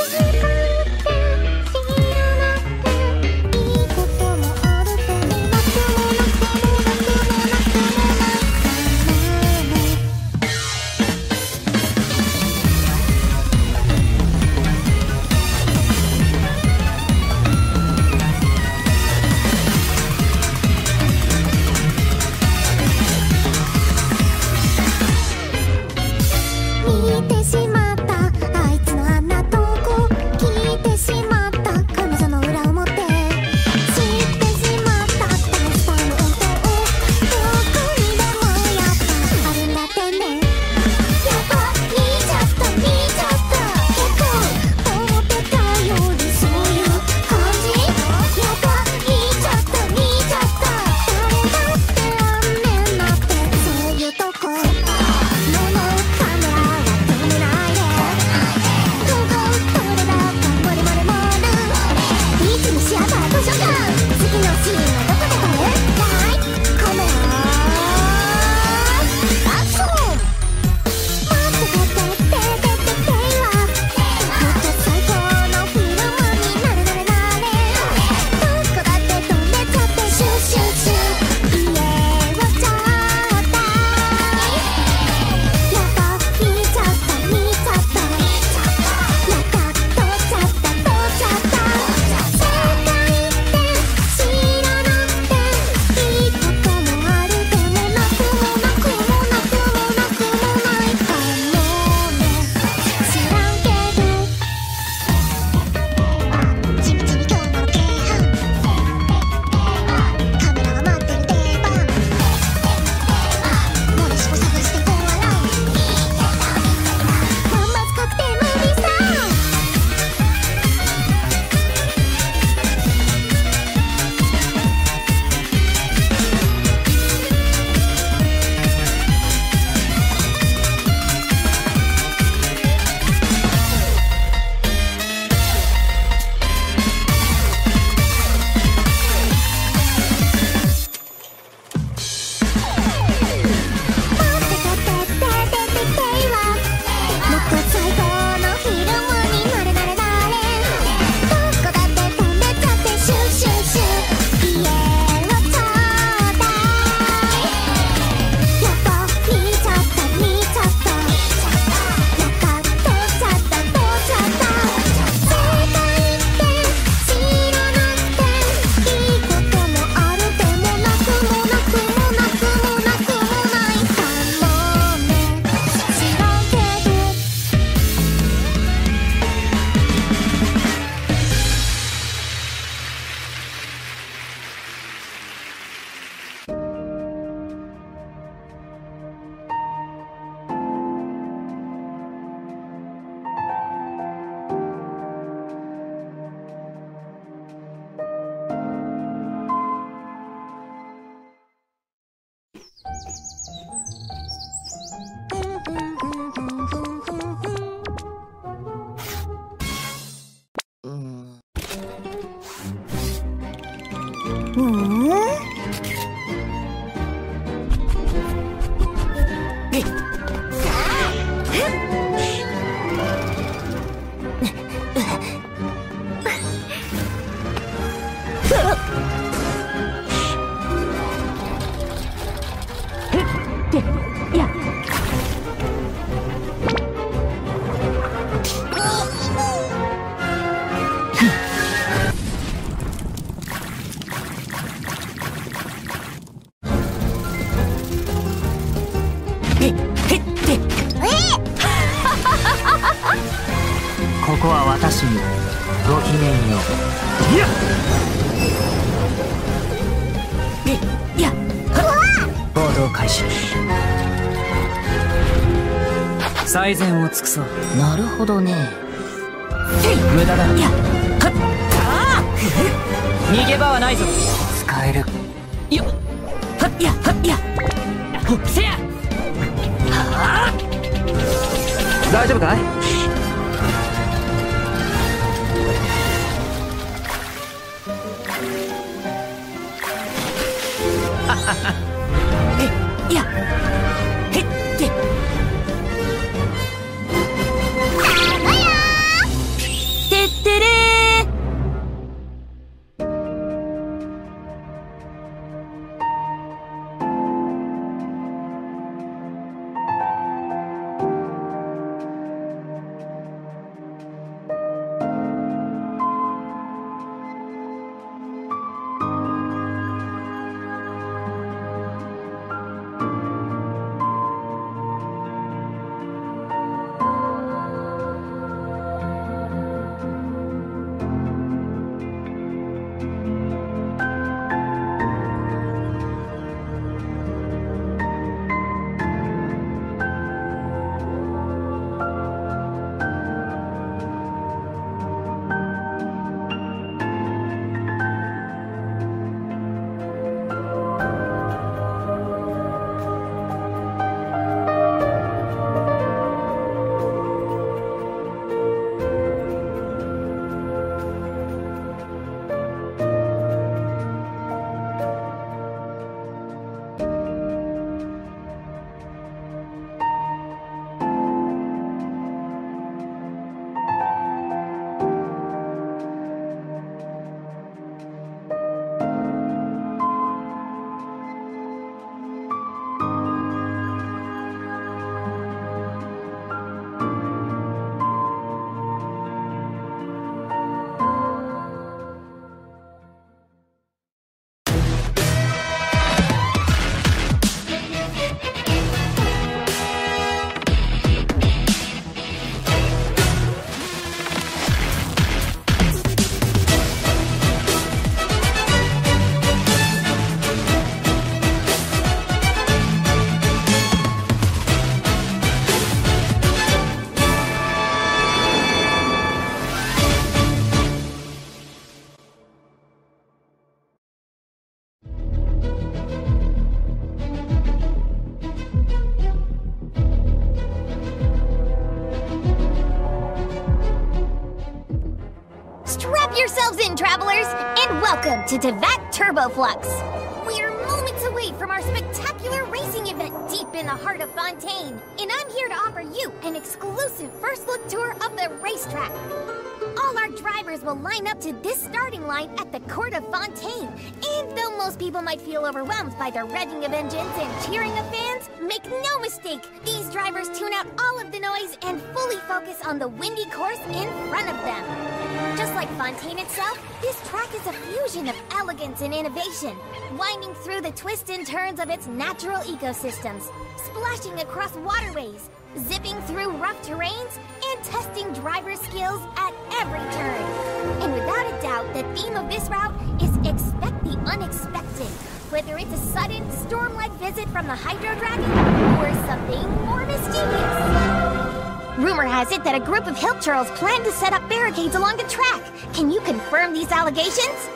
ここは私にごきげんよう。いやいや行動開始。最善を尽くそう。なるほどね。無駄だ。いやはっ逃げ場はないぞ。使えるよ。はっやはっやほっせやはあ大丈夫かい。いやへっけ yourselves in, travelers, and welcome to Teyvat Turboflux. We are moments away from our spectacular racing event deep in the heart of Fontaine, and I'm here to offer you an exclusive first look tour of the racetrack. All our drivers will line up to this starting line at the Court of Fontaine, and though most people might feel overwhelmed by the revving of engines and cheering of fans, make no mistake, these drivers tune out all of the noise and fully focus on the windy course in front of them. Just like Fontaine itself, this track is a fusion of elegance and innovation, winding through the twists and turns of its natural ecosystems, splashing across waterways, zipping through rough terrains, and testing driver skills at every turn. And without a doubt, the theme of this route is expect the unexpected, whether it's a sudden, storm-like visit from the Hydro Dragon or something more mischievous. Rumor has it that a group of hill churls plan to set up barricades along the track. Can you confirm these allegations?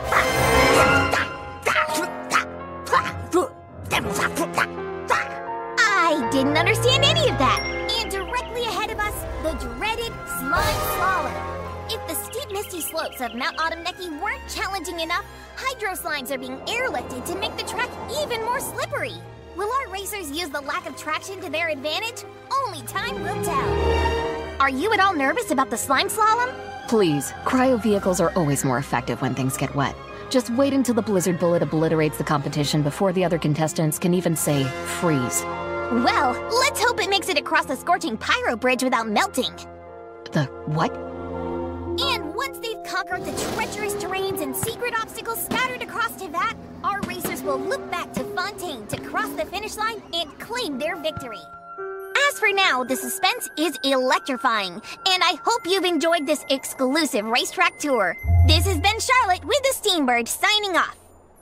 I didn't understand any of that. And directly ahead of us, the dreaded Slime Slalom. If the steep misty slopes of Mount Autumneki weren't challenging enough, Hydro Slimes are being airlifted to make the track even more slippery. Will our racers use the lack of traction to their advantage? Only time will tell. Are you at all nervous about the Slime Slalom? Please, cryo vehicles are always more effective when things get wet. Just wait until the blizzard bullet obliterates the competition before the other contestants can even say freeze. Well, let's hope it makes it across the scorching Pyro Bridge without melting. The what? And once they've conquered the treacherous terrains and secret obstacles scattered across Teyvat, our racers will look back to Fontaine to cross the finish line and claim their victory. As for now, the suspense is electrifying, and I hope you've enjoyed this exclusive racetrack tour. This has been Charlotte with the Steambird signing off.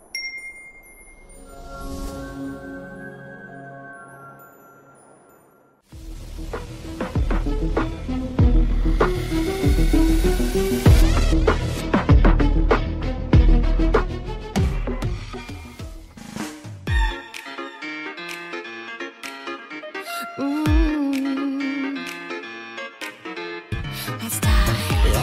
Let's die.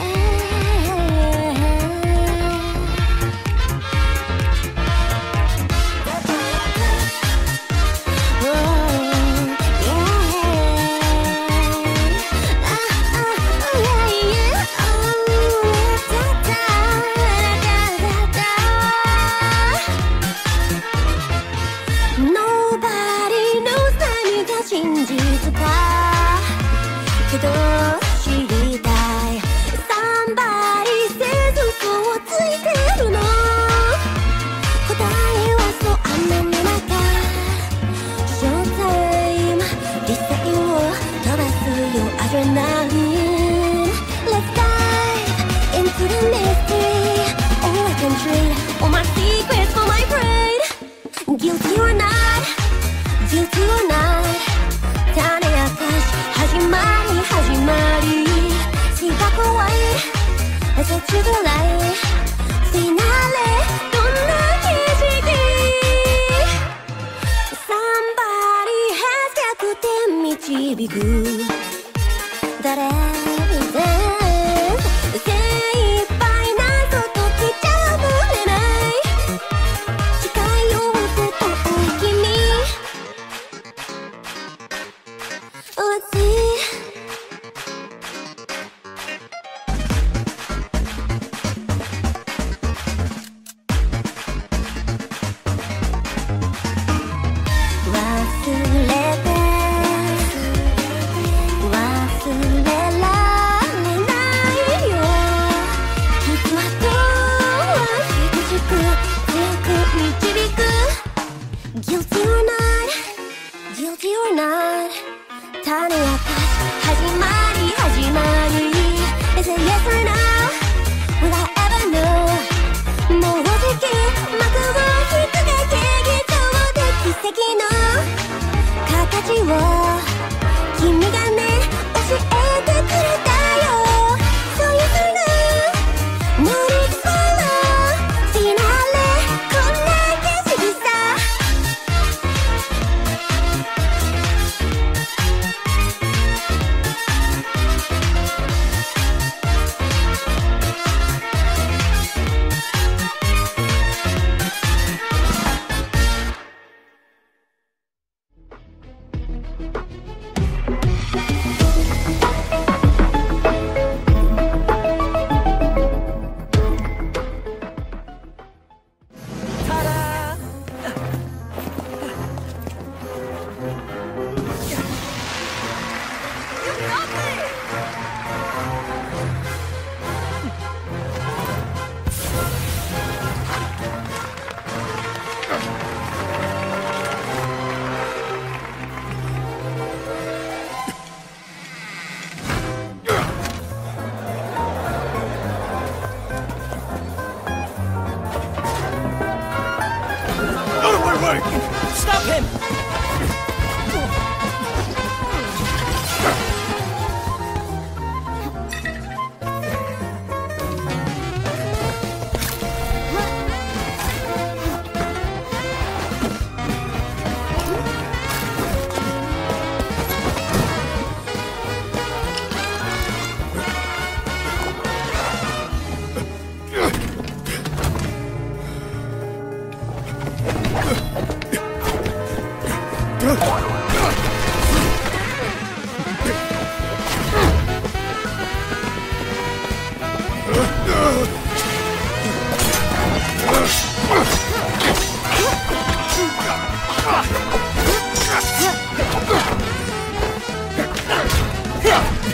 Nobody knows 何が真実かけど知りたい Somebody says 嘘をついてるの答えはそう雨の中 Showtime 理性を飛ばすよアドレナリン Let's dive into the mystery All I can trade All my secrets for my pride Guilty or not Guilty or not 種明かし始まりSee black or white Let's let you go light Finale どんな景色 Somebody has 逆転導く誰で精一杯謎解きちゃぶれない誓いを捨てたい君Let's see忘れて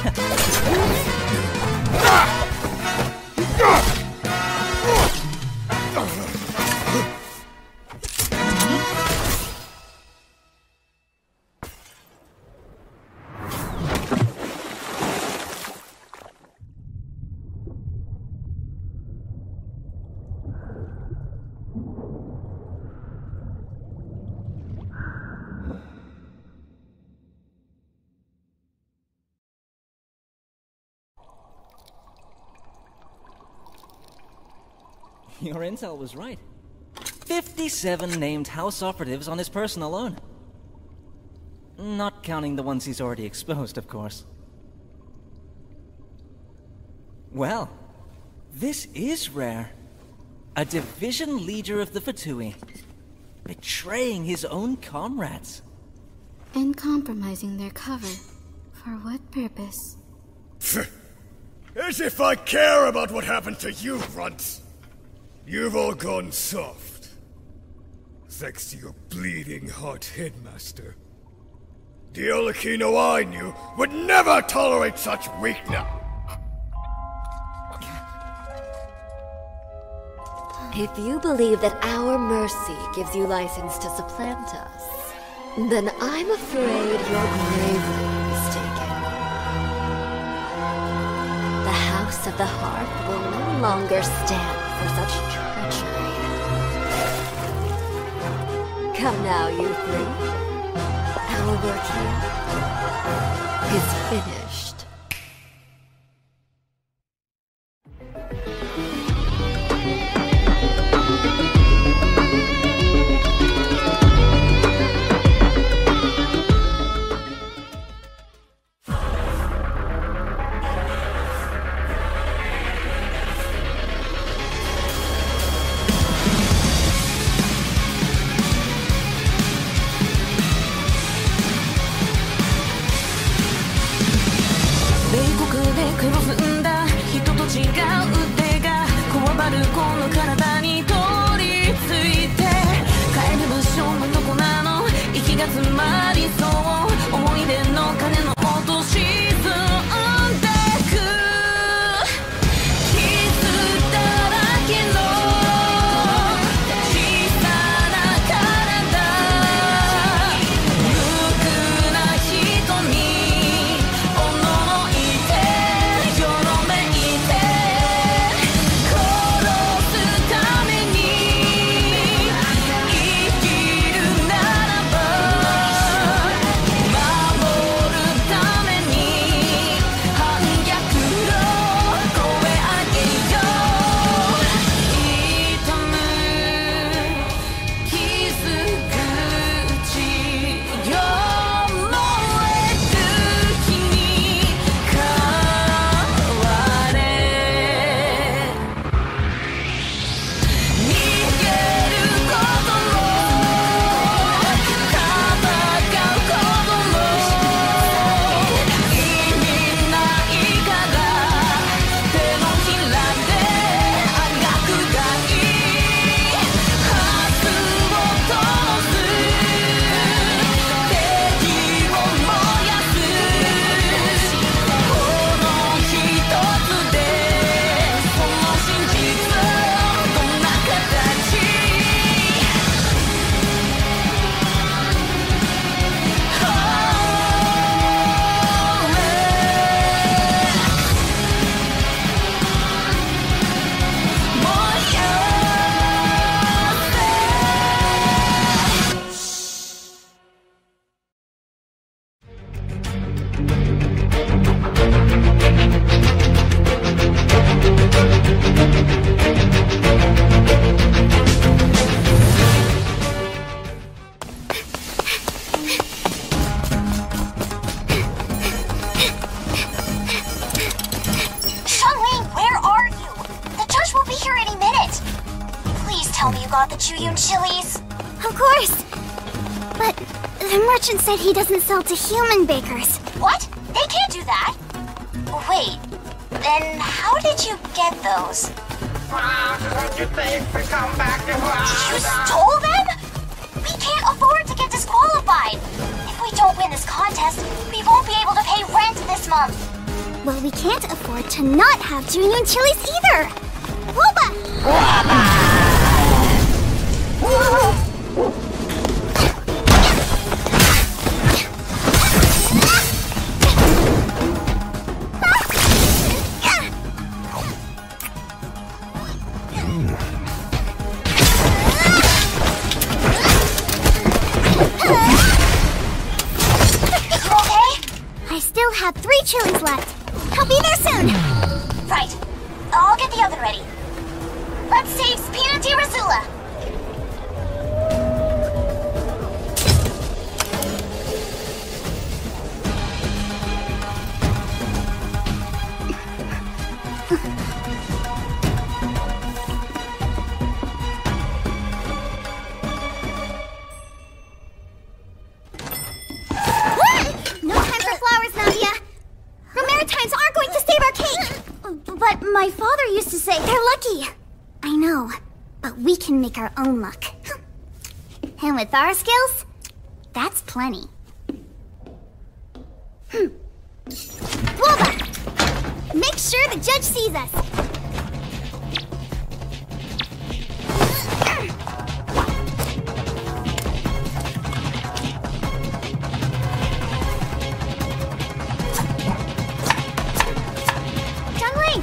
Your intel was right. 57 named house operatives on his person alone. Not counting the ones he's already exposed, of course. Well, this is rare. A division leader of the Fatui, betraying his own comrades. And compromising their cover. For what purpose? As if I care about what happened to you, runts! You've all gone soft. Thanks to your bleeding heart headmaster. The Olakino I knew would never tolerate such weakness! If you believe that our mercy gives you license to supplant us, then I'm afraid you're gravely mistaken. The House of the Hearth will no longer stand for such treachery. Come now, you three. Our work here is finished. Said he doesn't sell to human bakers. What? They can't do that. Wait, then how did you get those? You stole them? We can't afford to get disqualified. If we don't win this contest, we won't be able to pay rent this month. Well, we can't afford to not have Junyun chilies either! Woba! I still have 3 chilies left. I'll be there soon. Right. I'll get the oven ready. Let's save Spina di Rasula. No time for flowers, Nadia. The Maritimes aren't going to save our cake. But my father used to say they're lucky. I know, but we can make our own luck. And with our skills, that's plenty. Woba! Make sure the judge sees us. Jungling!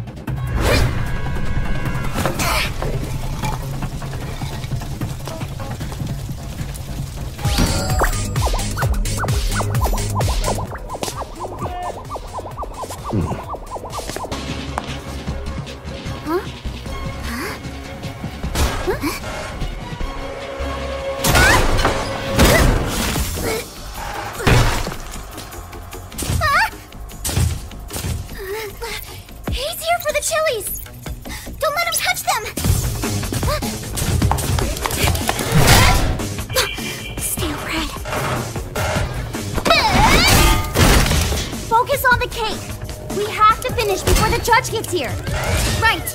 He's here for the chilies! Don't let him touch them! Stale bread. Focus on the cake! We have to finish before the judge gets here! Right!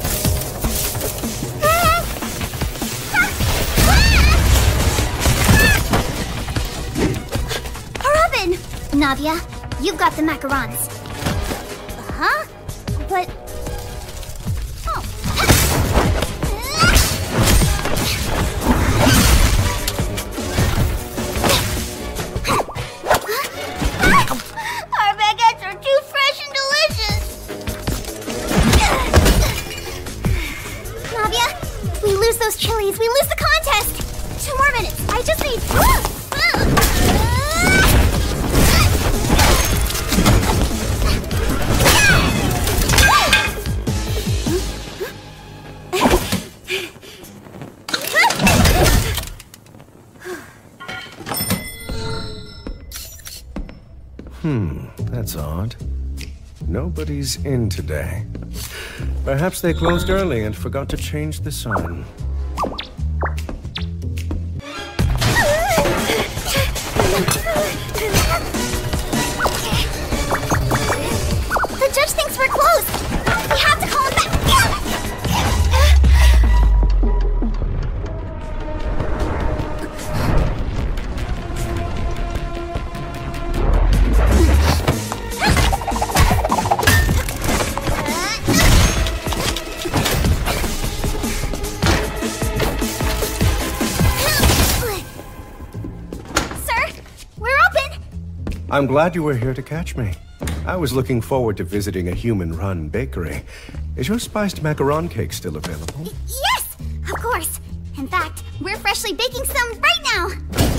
Our oven! Navia, you've got the macarons. Huh? But... Oh. Our baguettes are too fresh and delicious! Navia, we lose those chilies, we lose the contest! 2 more minutes, I just need... That's odd. Nobody's in today. Perhaps they closed early and forgot to change the sign. The judge thinks we're closed! We have to call him back! I'm glad you were here to catch me. I was looking forward to visiting a human-run bakery. Is your spiced macaron cake still available? Yes! Of course! In fact, we're freshly baking some right now!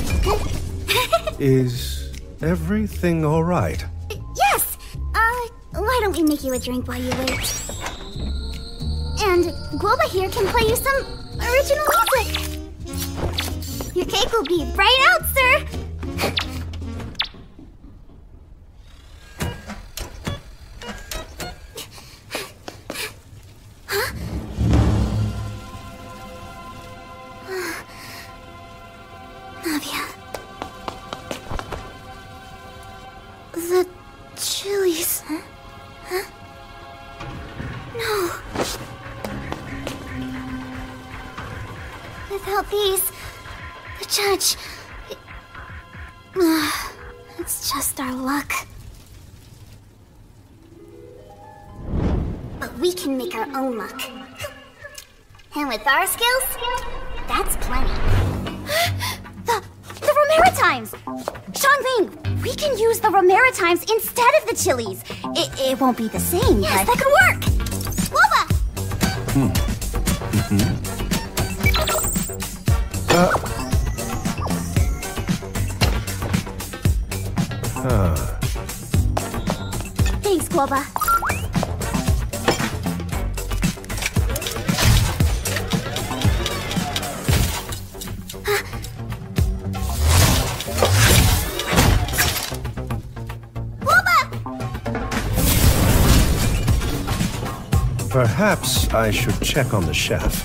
Is everything all right? Yes! Why don't we make you a drink while you wait? And Guoba here can play you some original music! Your cake will be right out, sir! Navia. The chilies. Huh? No. Without these, the judge... It's just our luck. we can make our own luck. And with our skills, that's plenty. The Romaritimes! Xiangling, we can use the Romaritimes instead of the chilies. It won't be the same, yes, but... that could work! Wova! Thanks, Guoba. Perhaps I should check on the chef.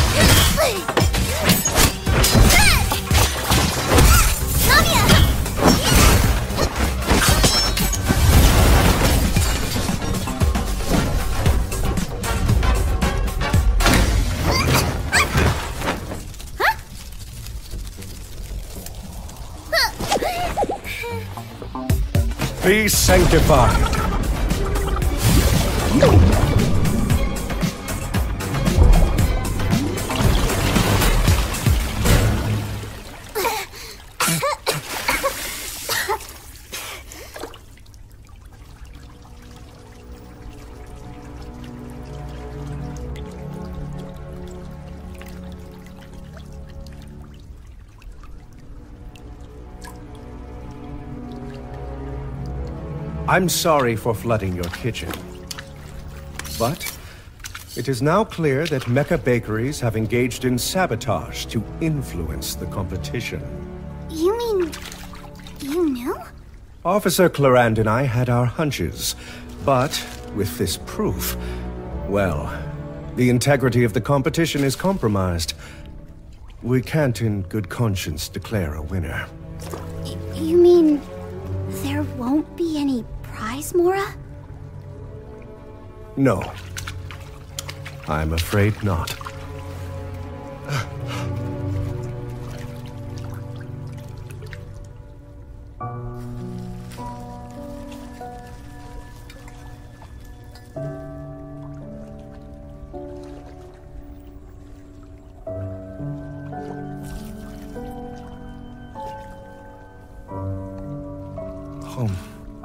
Be sanctified. I'm sorry for flooding your kitchen. But it is now clear that Mecha Bakeries have engaged in sabotage to influence the competition. You mean... you knew? Officer Clarand and I had our hunches, but with this proof, well, the integrity of the competition is compromised. We can't in good conscience declare a winner. You mean... there won't be any prize, Mora? No. I'm afraid not. Home.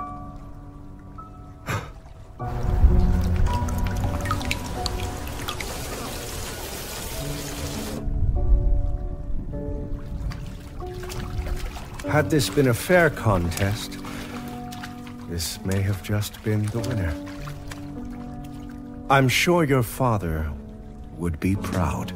Had this been a fair contest, this may have just been the winner. I'm sure your father would be proud.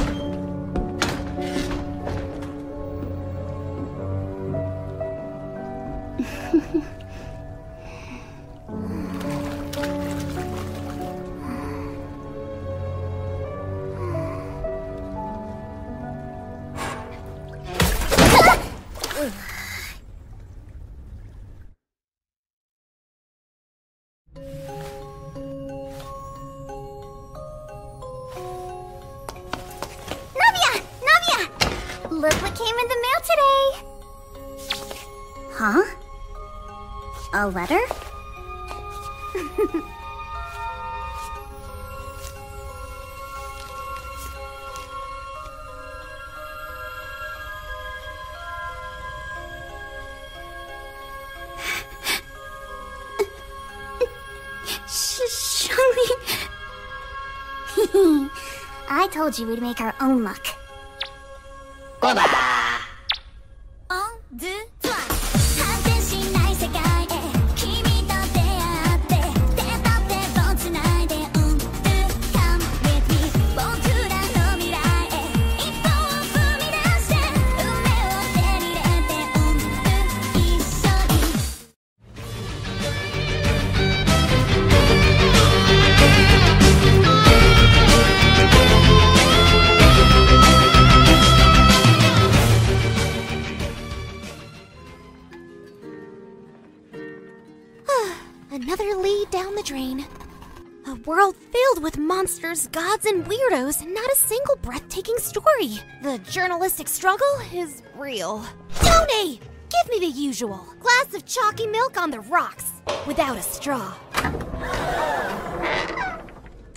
Look what came in the mail today! Huh? A letter? Xiangling. I told you we'd make our own luck. 1, 2, 3果てしない世界へ君と出会って手と手をつないで Come with me 僕らの未来へ一歩を踏み出して運命を手に入れて一緒に Another lead down the drain. A world filled with monsters, gods, and weirdos, and not a single breathtaking story. The journalistic struggle is real. Tony! Give me the usual. Glass of chalky milk on the rocks, without a straw.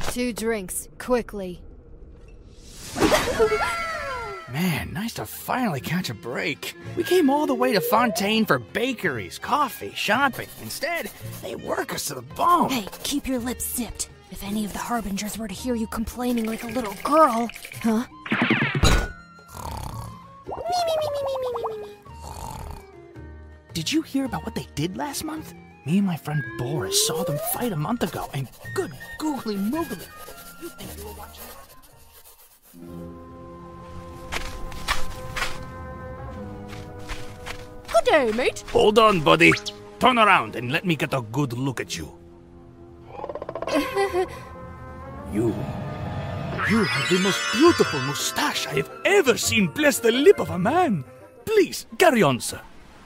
2 drinks, quickly. Man, nice to finally catch a break. We came all the way to Fontaine for bakeries, coffee, shopping. Instead, they work us to the bone. Hey, keep your lips zipped. If any of the Harbingers were to hear you complaining like a little girl... Huh? Did you hear about what they did last month? Me and my friend Boris saw them fight a month ago, and good googly moogly. You think you were watching? Good day, mate. Hold on, buddy. Turn around and let me get a good look at you. You have the most beautiful mustache I have ever seen bless the lip of a man. Please, carry on, sir.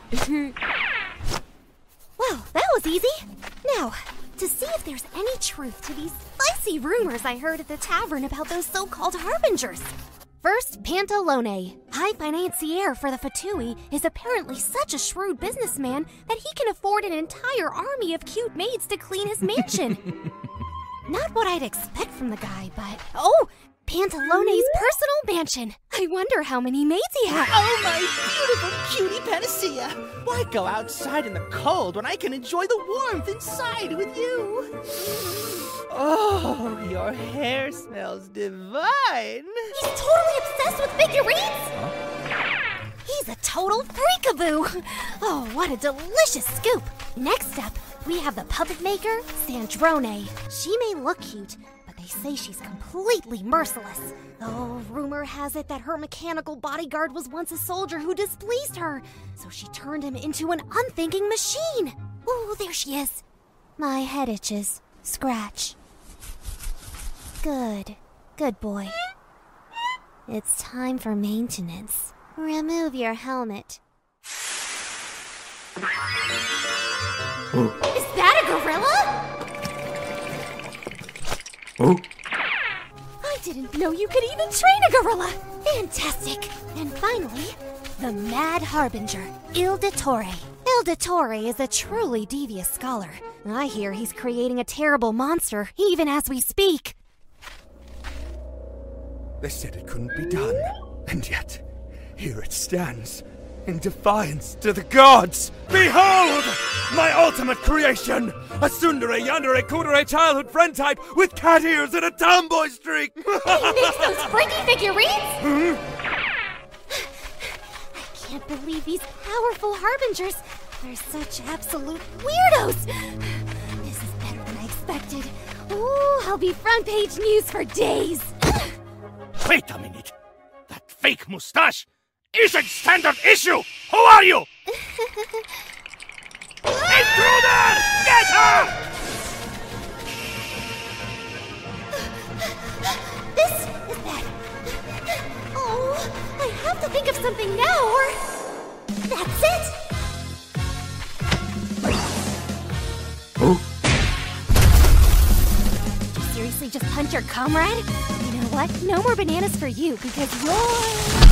Well, that was easy. Now, to see if there's any truth to these spicy rumors I heard at the tavern about those so-called Harbingers. First, Pantalone, high financier for the Fatui, is apparently such a shrewd businessman that he can afford an entire army of cute maids to clean his mansion. Not what I'd expect from the guy, but... Oh! Pantalone's personal mansion. I wonder how many maids he has. Oh, my beautiful cutie panacea! Why go outside in the cold when I can enjoy the warmth inside with you? Oh, your hair smells divine. He's totally obsessed with figurines? Huh? He's a total freakaboo. Oh, what a delicious scoop. Next up, we have the puppet maker, Sandrone. She may look cute, but they say she's completely merciless. Though rumor has it that her mechanical bodyguard was once a soldier who displeased her, so she turned him into an unthinking machine. Oh, there she is. My head itches. Scratch. Good. Good boy. It's time for maintenance. Remove your helmet. Oh. Is that a gorilla? Oh. I didn't know you could even train a gorilla. Fantastic. And finally, the Mad Harbinger, Il Dottore. Il Dottore is a truly devious scholar. I hear he's creating a terrible monster, even as we speak. They said it couldn't be done, and yet, here it stands, in defiance to the gods! Behold! My ultimate creation! A tsundere, yandere, kudere childhood friend type with cat ears and a tomboy streak! He makes those freaky figurines? I can't believe these powerful harbingers are such absolute weirdos! This is better than I expected. Ooh, I'll be front page news for days! Wait a minute! That fake mustache isn't standard issue! Who are you? Intruder! Get her! This is bad. Oh, I have to think of something now, or... That's it! Oh? Did you seriously just punch your comrade? You know what? No more bananas for you, because you're...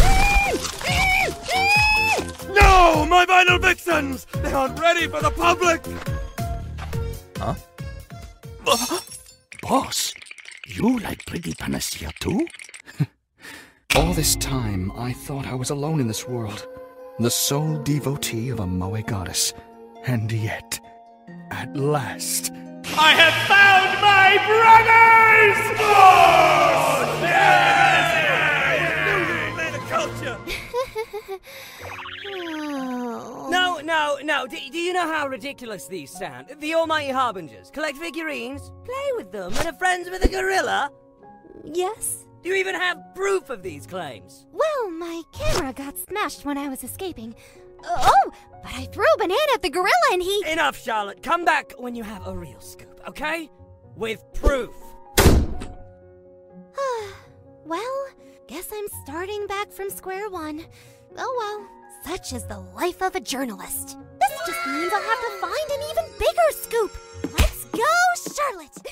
No! My vinyl vixens! They aren't ready for the public! Huh? Boss, you like Pretty Panacea too? All this time, I thought I was alone in this world. The sole devotee of a Moe goddess. And yet, at last... I have found my brothers! Oh, yes! Culture! No. Do you know how ridiculous these sound? The almighty harbingers collect figurines, play with them, and are friends with a gorilla? Yes. Do you even have proof of these claims? Well, my camera got smashed when I was escaping. Oh, but I threw a banana at the gorilla and he... Enough, Charlotte. Come back when you have a real scoop, okay? With proof. Well, guess I'm starting back from square one. Oh well, such is the life of a journalist. This just means I'll have to find an even bigger scoop. Let's go, Charlotte!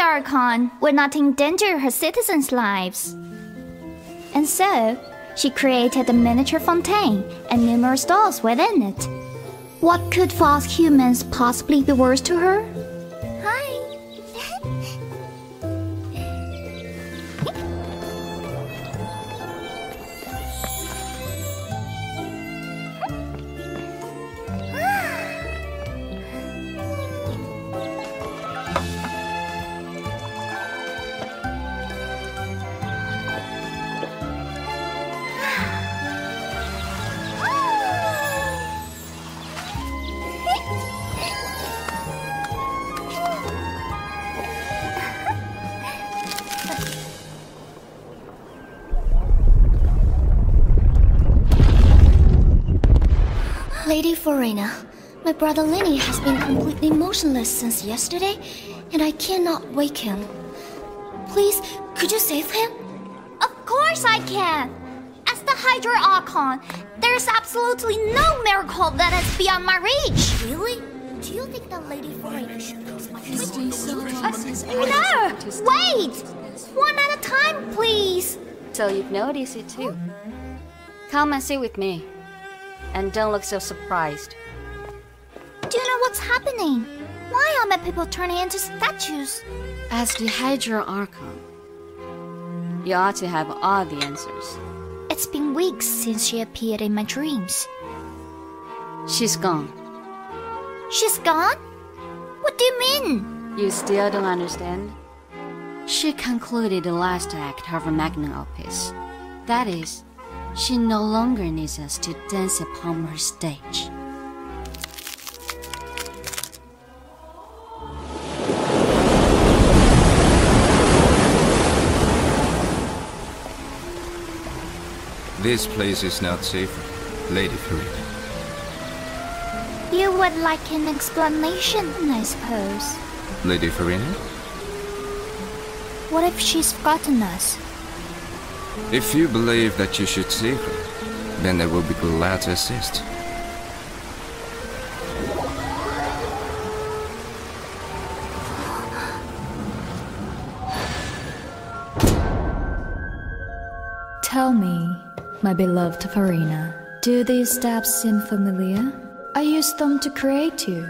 Archon would not endanger her citizens' lives. And so, she created a miniature fontaine and numerous dolls within it. What could false humans possibly be worse to her? Hi. Lady Furina, my brother Lenny has been completely motionless since yesterday, and I cannot wake him. Please, could you save him? Of course I can! As the Hydra Archon, there's absolutely no miracle that is beyond my reach! Really? Do you think that Lady Furina should use my No! Wait! One at a time, please! So you've noticed it too. Come and sit with me. And don't look so surprised. Do you know what's happening? Why are my people turning into statues? As the Hydra Archon, you ought to have all the answers. It's been weeks since she appeared in my dreams. She's gone. She's gone? What do you mean? You still don't understand? She concluded the last act of her magnum opus. That is, she no longer needs us to dance upon her stage. This place is not safe, Lady Furina. You would like an explanation, I suppose. Lady Furina? What if she's forgotten us? If you believe that you should save her, then I will be glad to assist. Tell me, my beloved Furina, do these steps seem familiar? I used them to create you.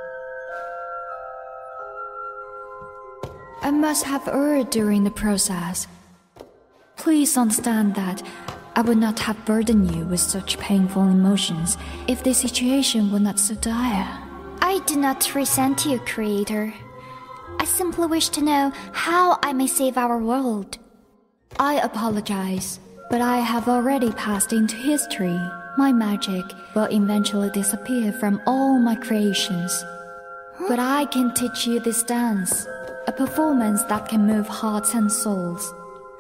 I must have erred during the process. Please understand that I would not have burdened you with such painful emotions if the situation were not so dire. I do not resent you, Creator. I simply wish to know how I may save our world. I apologize, but I have already passed into history. My magic will eventually disappear from all my creations. But I can teach you this dance, a performance that can move hearts and souls.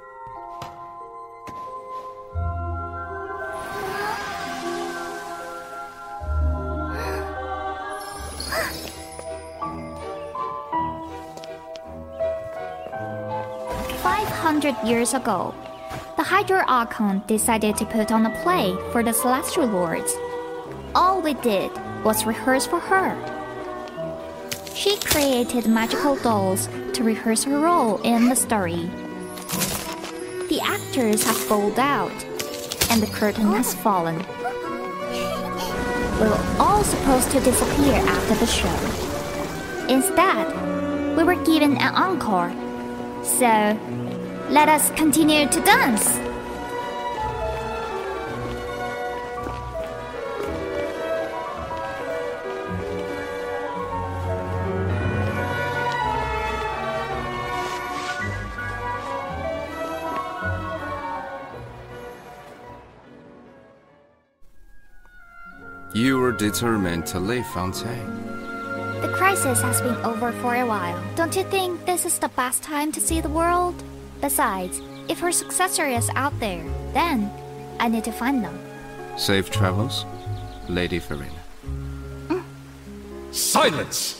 Years ago, the Hydra Archon decided to put on a play for the Celestial Lords. All we did was rehearse for her. She created magical dolls to rehearse her role in the story. The actors have rolled out, and the curtain has fallen. We were all supposed to disappear after the show. Instead, we were given an encore. So, let us continue to dance. You were determined to leave Fontaine. The crisis has been over for a while. Don't you think this is the best time to see the world? Besides, if her successor is out there, then I need to find them. Safe travels, Lady Furina. Silence!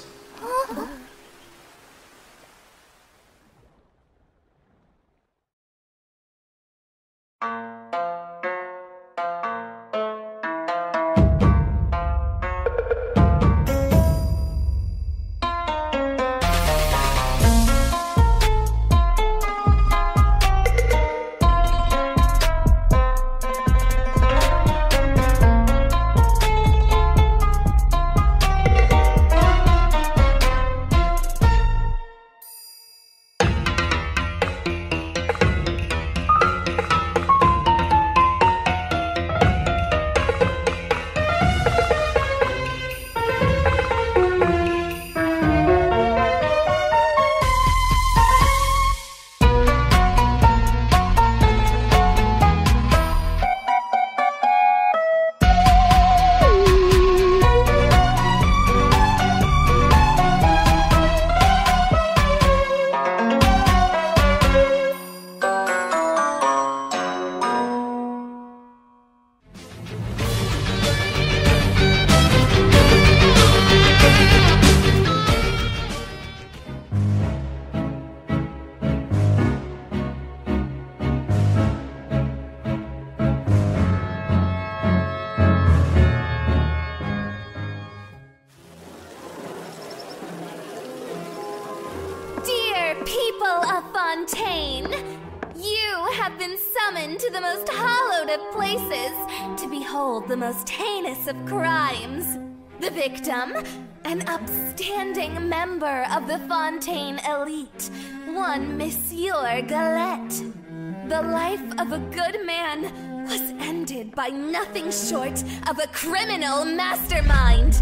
places to behold the most heinous of crimes. The victim, an upstanding member of the Fontaine elite, one Monsieur Galette. The life of a good man was ended by nothing short of a criminal mastermind.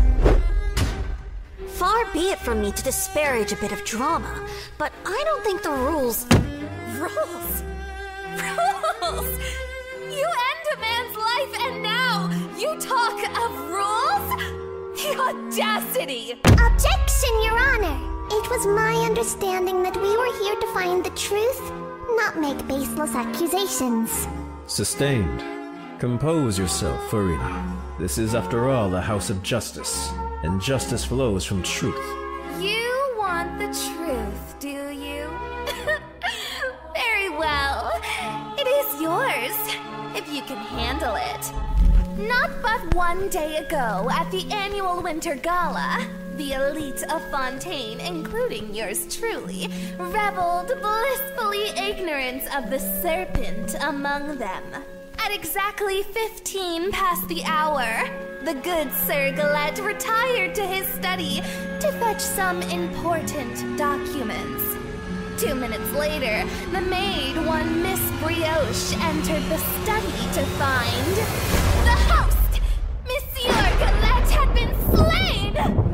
Far be it from me to disparage a bit of drama, but I don't think the rules... Rules? Rules? You end a man's life and now you talk of rules? The audacity! Objection, Your Honor! It was my understanding that we were here to find the truth, not make baseless accusations. Sustained. Compose yourself, Farina. This is, after all, the House of Justice, and justice flows from truth. You want the truth, do you? Very well. It is yours, if you can handle it. Not but one day ago, at the annual Winter Gala, the elite of Fontaine, including yours truly, reveled blissfully ignorant of the serpent among them. At exactly 15 past the hour, the good Sir Galette retired to his study to fetch some important documents. 2 minutes later, the maid, one Miss Brioche, entered the study to find the host! Monsieur Galette had been slain!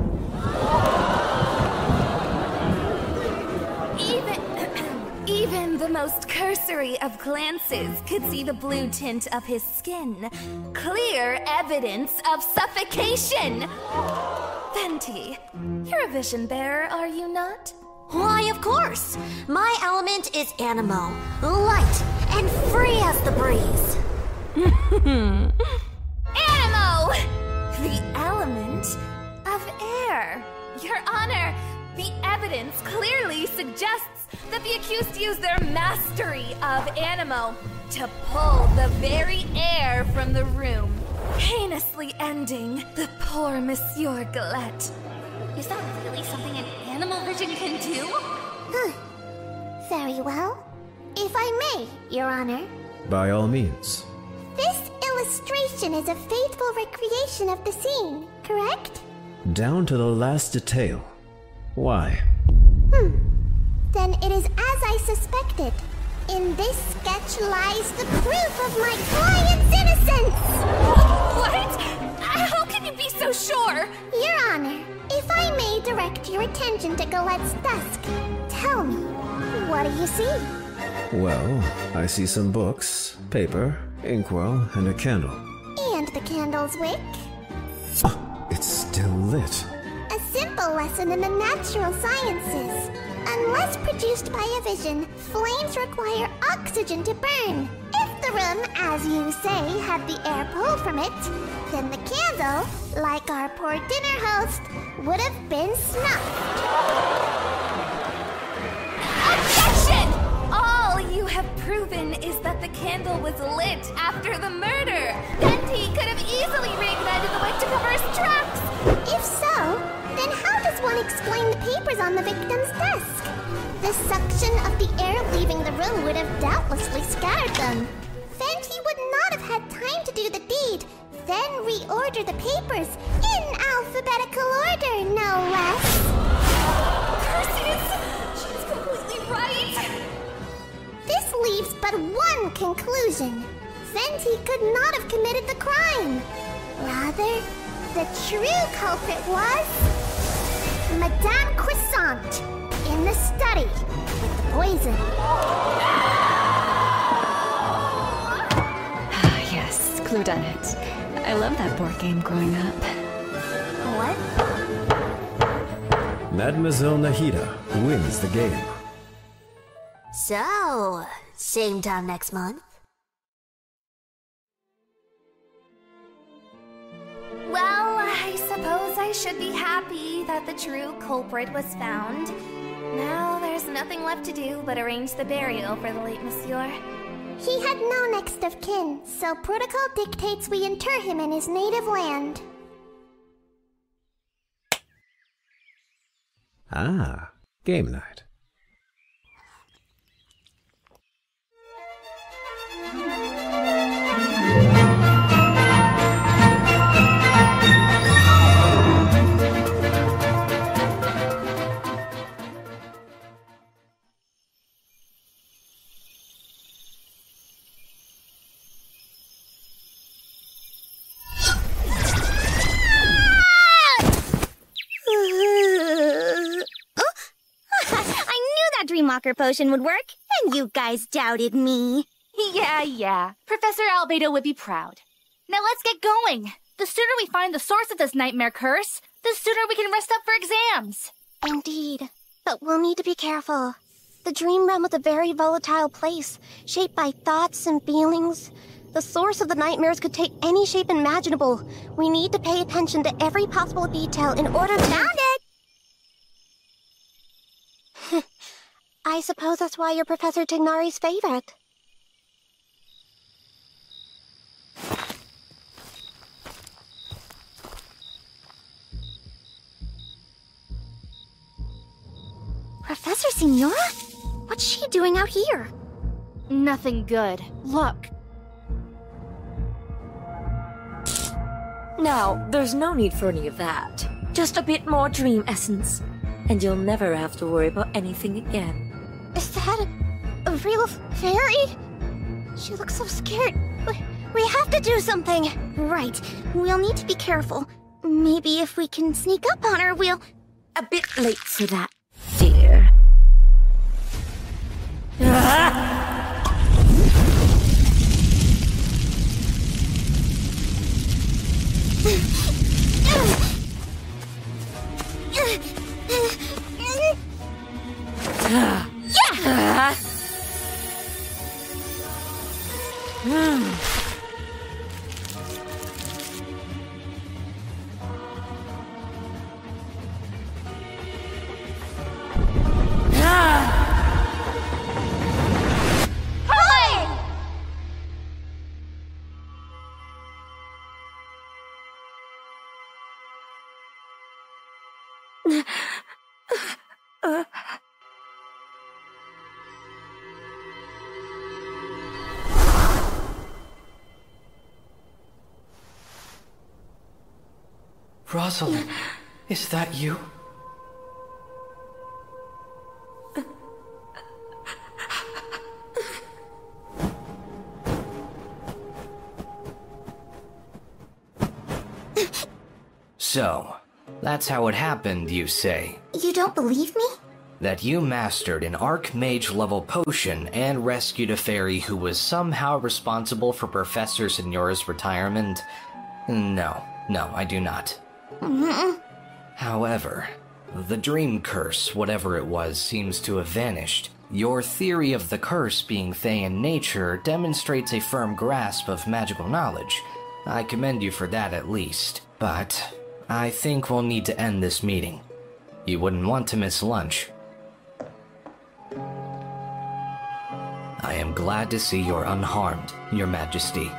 Even the most cursory of glances could see the blue tint of his skin. Clear evidence of suffocation! Fenty, you're a vision bearer, are you not? Why, of course! My element is animo, light, and free as the breeze. Animo! The element of air. Your Honor, the evidence clearly suggests that the accused used their mastery of animo to pull the very air from the room, heinously ending the poor Monsieur Galette. Is that really something an animal vision can do? Very well. If I may, Your Honor. By all means. This illustration is a faithful recreation of the scene, correct? Down to the last detail. Why? Then it is as I suspected. In this sketch lies the proof of my client's innocence! What? How can you be so sure? Your Honor, if I may direct your attention to Galette's desk, tell me, what do you see? Well, I see some books, paper, inkwell, and a candle. And the candle's wick? It's still lit. A simple lesson in the natural sciences. Unless produced by a vision, flames require oxygen to burn. If the room, as you say, had the air pulled from it, then the candle, like our poor dinner host, would have been snuffed. Objection! All you have proven is that the candle was lit after the murder. Fenty could have easily reignited the wick to cover his tracks. If so, then how does one explain the papers on the victim's desk? The suction of the air leaving the room would have doubtlessly scattered them. Fenty would not have had time to do the deed, then reorder the papers in alphabetical order, no less. Perseus, she's completely right. This leaves but one conclusion. Fenty could not have committed the crime. Rather, the true culprit was Madame Croissant in the study with the poison. Yes, Cluedonet. I loved that board game growing up. What? Mademoiselle Nahida wins the game. So, same time next month? Well, I suppose I should be happy that the true culprit was found. Now there's nothing left to do but arrange the burial for the late Monsieur. He had no next of kin, so protocol dictates we inter him in his native land. Ah, game night. knocker potion would work, and you guys doubted me. Yeah. Professor Albedo would be proud. Now let's get going. The sooner we find the source of this nightmare curse, the sooner we can rest up for exams. Indeed. But we'll need to be careful. The dream realm is a very volatile place, shaped by thoughts and feelings. The source of the nightmares could take any shape imaginable. We need to pay attention to every possible detail in order to— Found it! I suppose that's why you're Professor Tignari's favorite. Professor Signora? What's she doing out here? Nothing good. Look. Now, there's no need for any of that. Just a bit more dream essence, and you'll never have to worry about anything again. Is that a real fairy? She looks so scared. We have to do something. Right. We'll need to be careful. Maybe if we can sneak up on her, we'll— A bit late for that, dear. Rosalind, is that you? So, that's how it happened, you say? You don't believe me? That you mastered an Archmage level potion and rescued a fairy who was somehow responsible for Professor Signora's retirement? No, I do not. However, the dream curse, whatever it was, seems to have vanished. Your theory of the curse being Fey in nature demonstrates a firm grasp of magical knowledge. I commend you for that at least. But I think we'll need to end this meeting. You wouldn't want to miss lunch. I am glad to see you're unharmed, Your Majesty.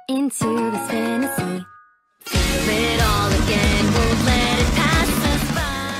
into this fantasy. Feel it all again, won't let it pass us by.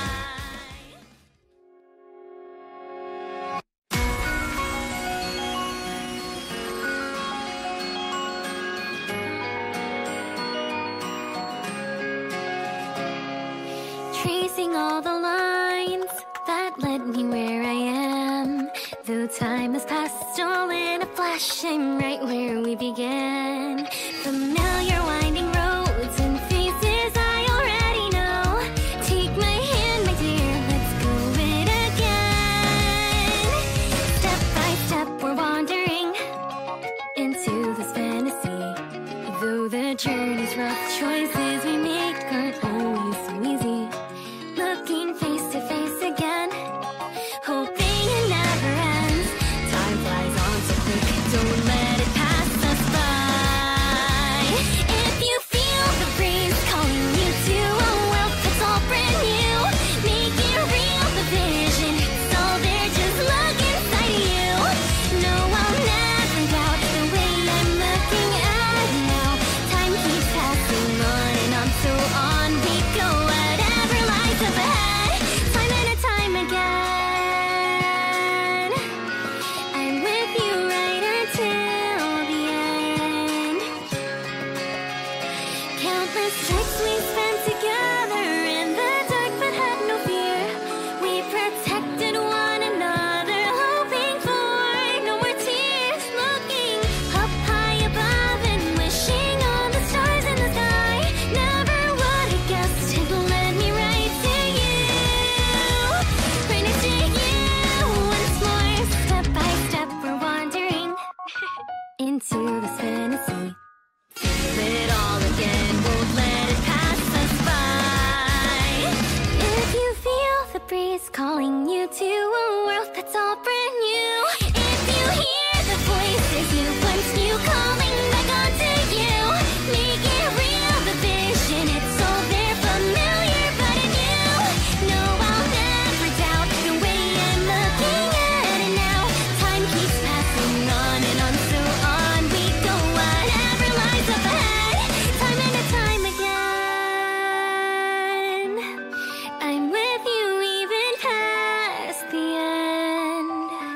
Tracing all the lines that led me where I am. Though time has passed, all in a flash, I'm right where we began. Familiar winding roads and faces I already know. Take my hand, my dear, let's go it again. Step by step, we're wandering into this fantasy. Though the journey's rough, choices we make aren't always so easy. Looking face to face again, hoping it never ends. Time flies on so quick, don't let it pass us by. If you feel the breeze calling you to a world that's all brand new, make it real, the vision, it's all there, just look inside of you. No, I'll never doubt the way I'm looking at it now. Time keeps passing on and on, so on we go, whatever lies up ahead, time and time again. I'm with you right until the end. Countless nights we spent together in the dark but had no fear. We protected one another, hoping for no more tears. Looking up high above and wishing on the stars in the sky. Never would have guessed it led me right to you. Right next to you once more. Step by step we're wandering into this fantasy. Feel it all again, won't let it pass us by. If you feel the breeze calling you to a world that's all brand new, if you hear the voices you once knew calling back onto you, make it real, the vision, it's all there, familiar but new. No, I'll never doubt the way I'm looking at it now. Time keeps passing on and on, so on we go, whatever lies up ahead, time and time again. I'm with you even past the end.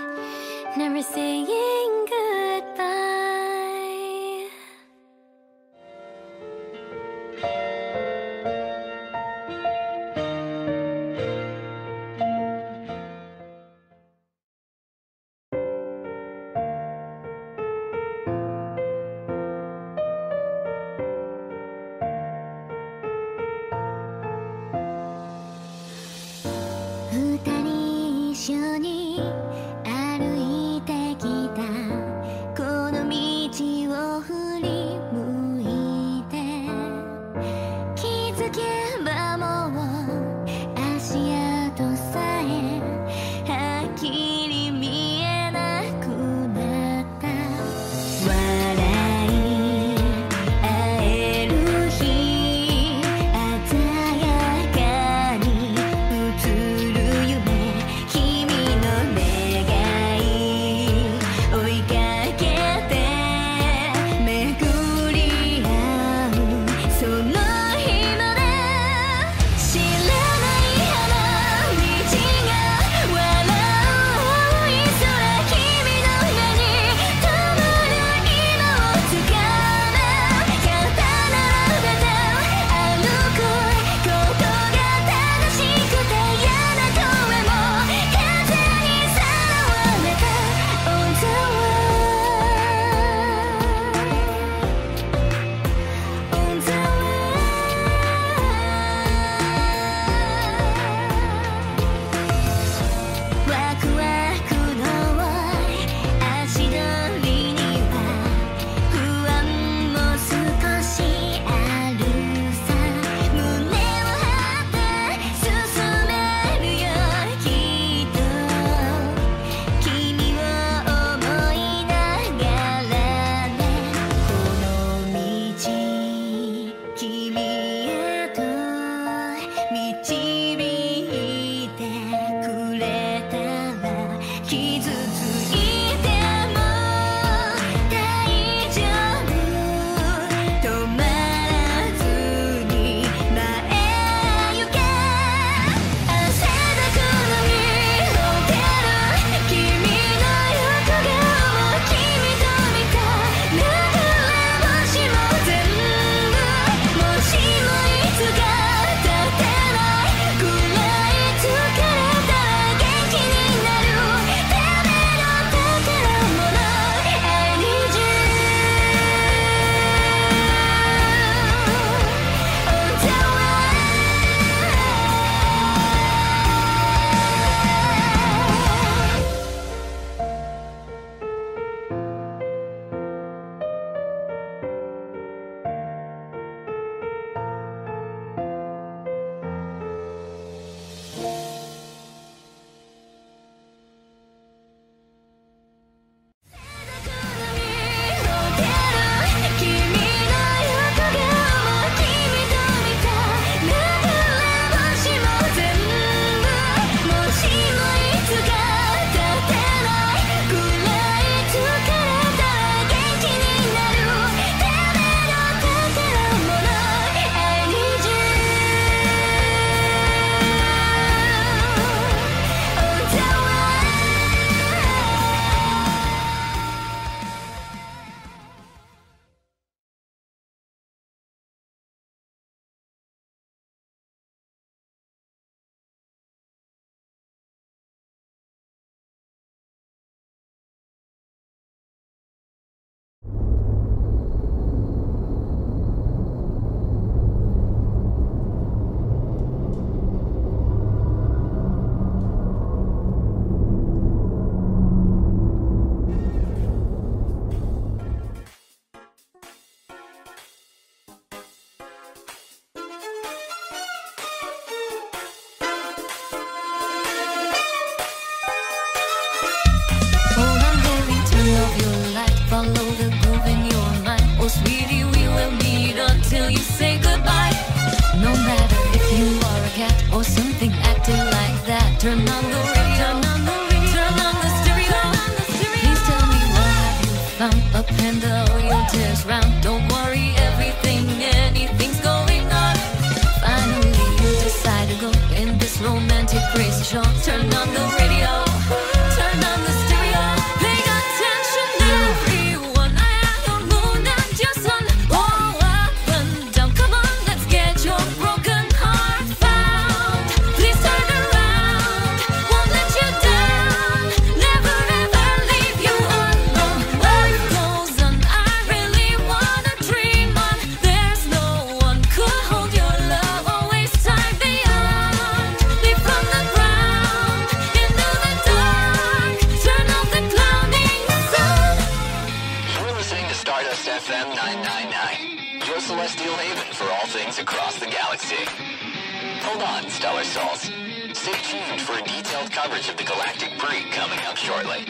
tears round. Don't worry, anything's going on. Finally, you decide to go in this romantic crazy show. Turn on the radio, turn on the stereo. Pay attention, everyone. I am your moon and your sun. Oh, up and down. Come on, let's get your broken heart found. Please turn around, won't let you down. Never ever leave you alone. Life goes on, I really wanna dream on. There's no one could hold your love, always time beyond. Leap from the ground into the dark. Turn off the clouding sun. You're listening to Stardust FM 999, your celestial haven for all things across the galaxy. Hold on, Stellar Souls. Stay tuned for a detailed coverage of the Galactic Breed coming up shortly.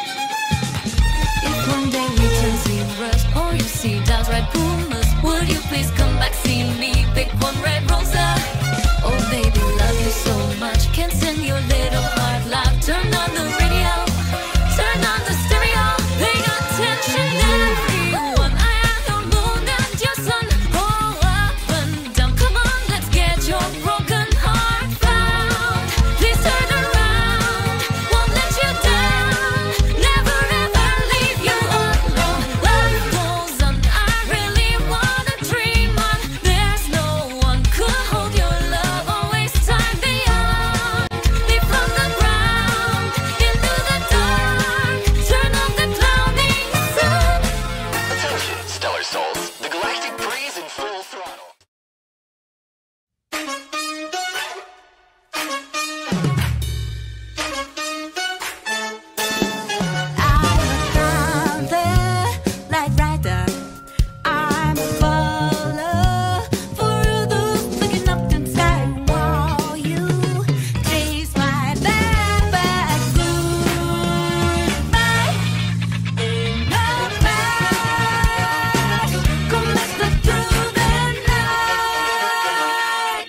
If one day we can see rust, or you see dogs ride pumas, would you please come back, see me, pick one red rosa? Oh baby, love you so much, can't send your little heart loud. Turn on the radio, turn on the stereo. Pay attention, everyone. I am your moon and your sun. Oh, up and down. Come on, let's get your broken heart found. Please turn around, won't let you down. Never ever leave you alone. Life goes on, I really wanna dream on. There's no one could hold your love, always time beyond. Leap from the ground into the dark. Turn off the clouding sun. Attention, Stellar Souls. The Galactic Breeze in full throttle. Light rider, I'm a follower for the looking up the sky while you chase my back goodbye. In the back, come let's look through the night.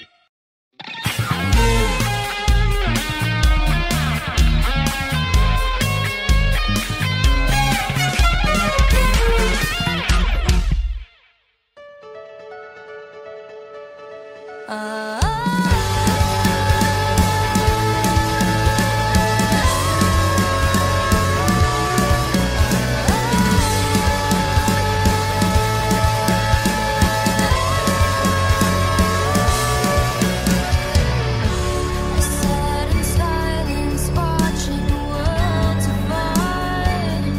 I sat in silence, watching the world divide.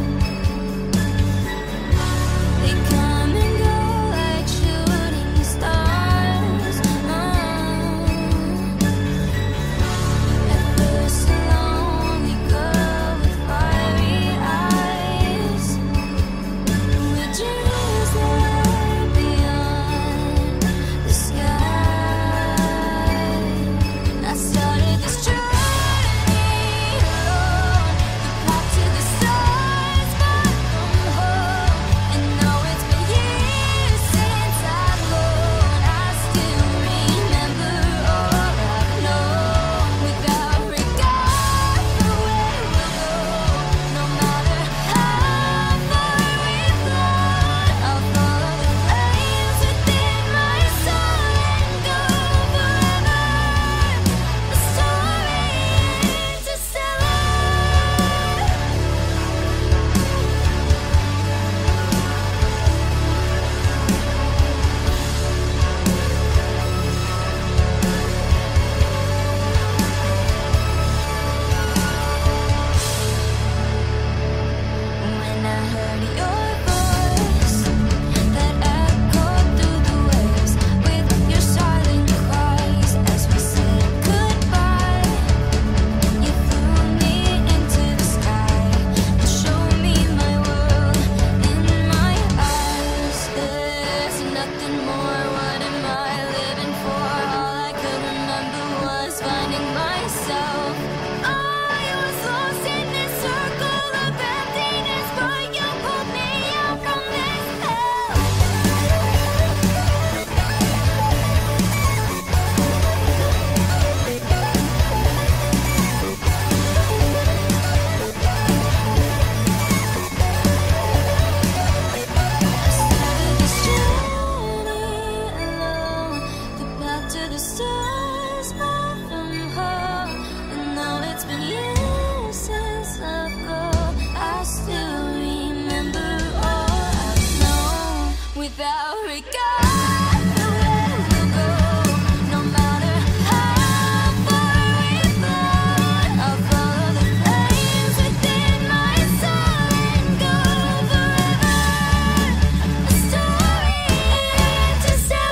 They come and go like shooting stars. about regard the way we'll go, no matter how far we fall. I'll follow the flames within my soul and go forever. A story to sell.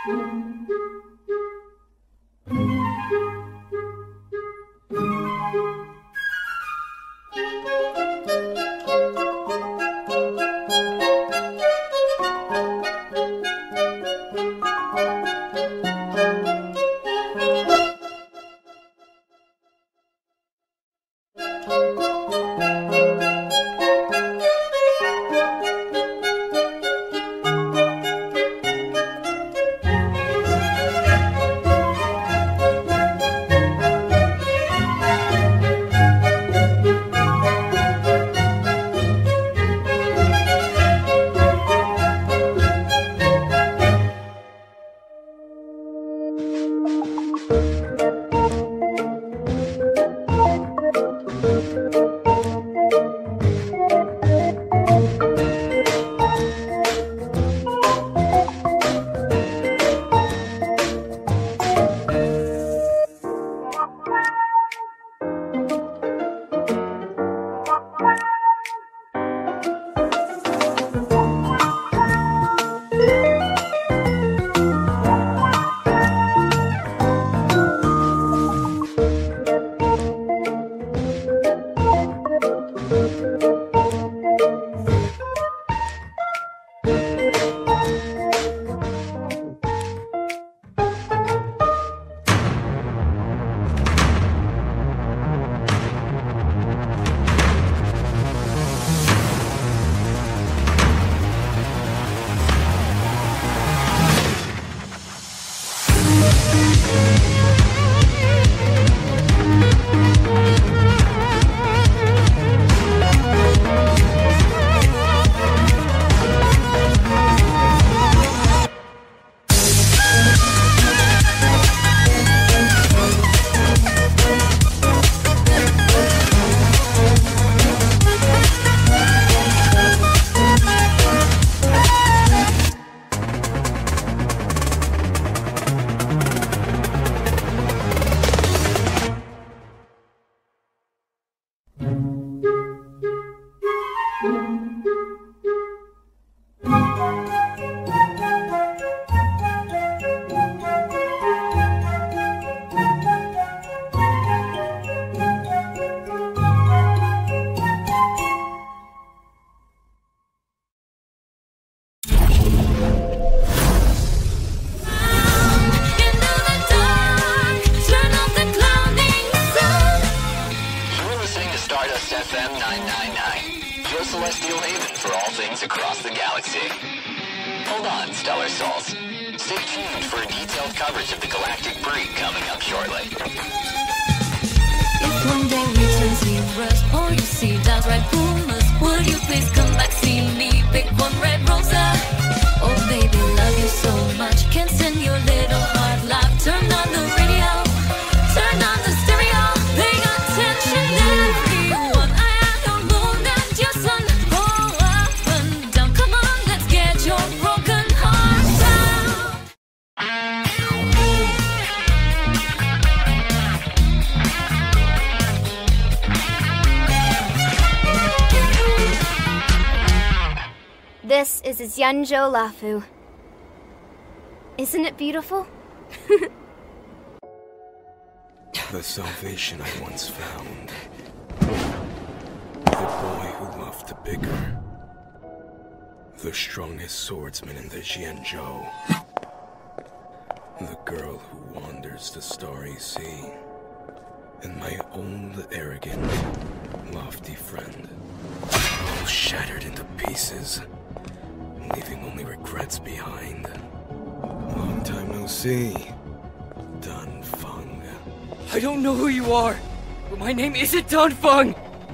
Celestial Haven for all things across the galaxy. Hold on, Stellar Souls. Stay tuned for a detailed coverage of the Galactic Breed coming up shortly. If one day we turn zebras or you see downright pumas, would you please come back, see me, pick one red rosa? Oh baby, love you so much, can't send your little heart live. Turn on the radio, turn on the stereo, pay attention everyone. I am your moon and your sun, oh up and down. Come on, let's get your broken heart down. This is Xianzhou Lafu. Isn't it beautiful? The salvation I once found. The boy who loved the bigger. The strongest swordsman in the Xianzhou. The girl who wanders the starry sea. And my old, arrogant, lofty friend. All shattered into pieces. Leaving only regrets behind. Long time no see. Dan Feng. I don't know who you are, but my name isn't Dan Feng!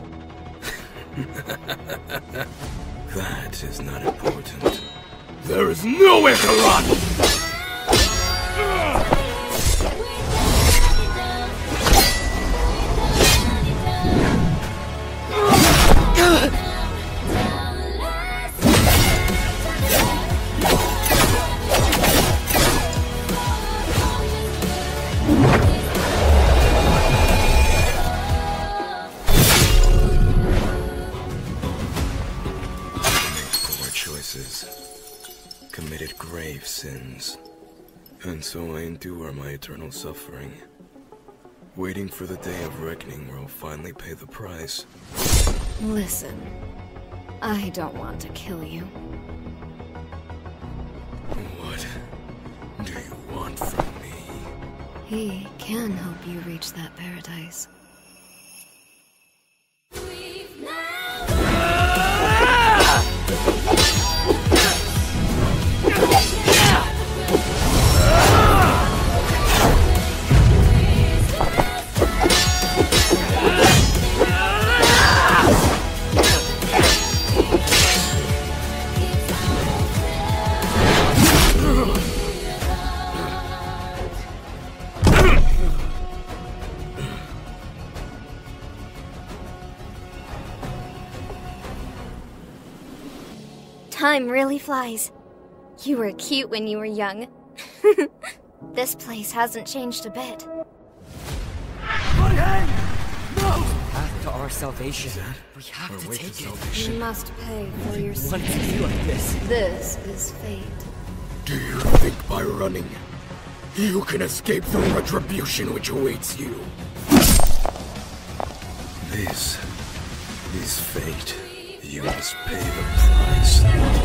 That is not important. There is nowhere to run! Committed grave sins. And so I endure my eternal suffering, waiting for the day of reckoning where I'll finally pay the price. Listen, I don't want to kill you. What do you want from me? He can help you reach that paradise. Time really flies. You were cute when you were young. This place hasn't changed a bit. Path to our salvation. We have to take it. You must pay for your What sins. to be like this? This is fate. Do you think by running, you can escape the retribution which awaits you? This is fate. You must pay the price.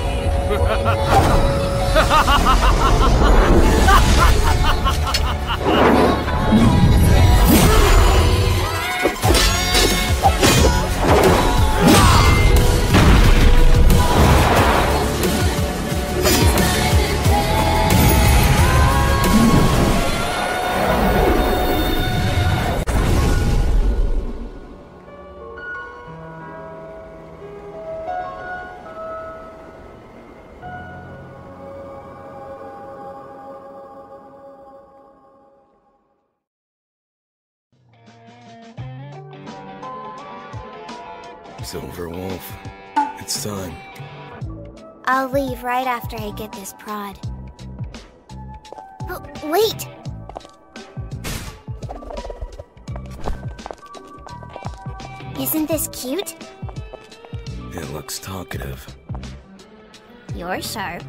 Silver Wolf, it's time. I'll leave right after I get this prod. Oh, wait! Isn't this cute? It looks talkative. You're sharp.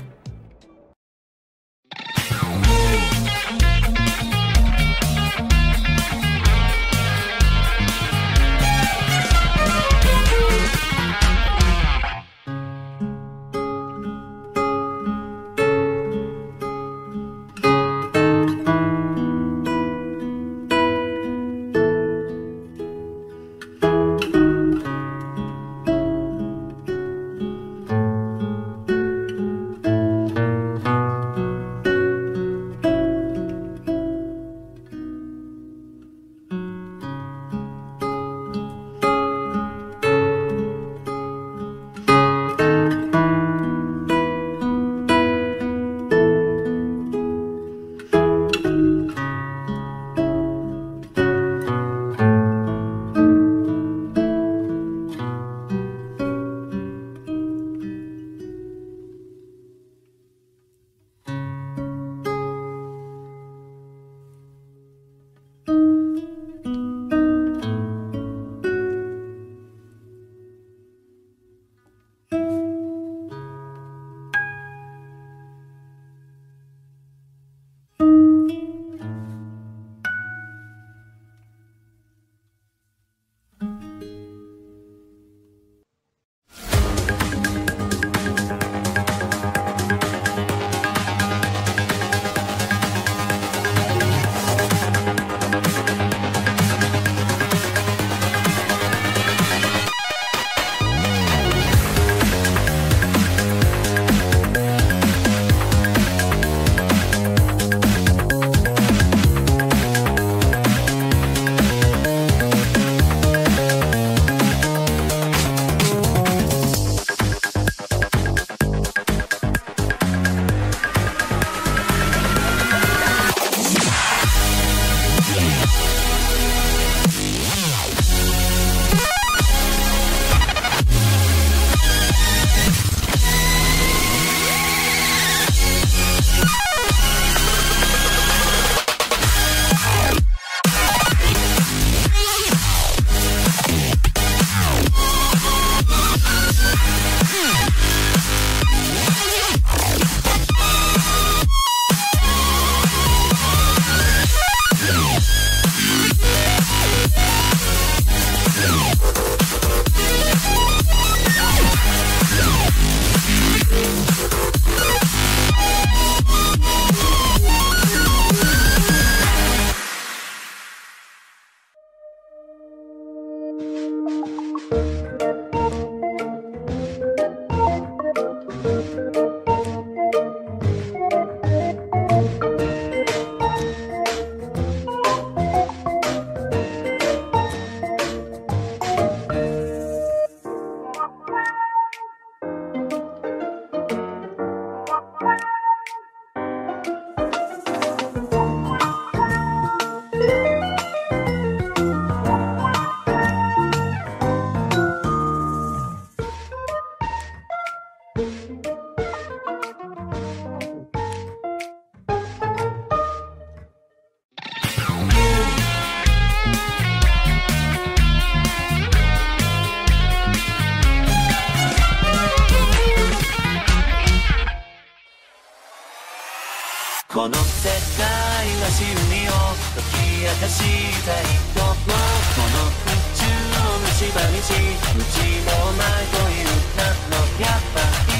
この世界は真理を解き明かしたいともこの宇宙を蝕みし無知もないという名のやっぱり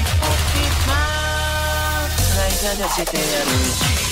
はい探してやる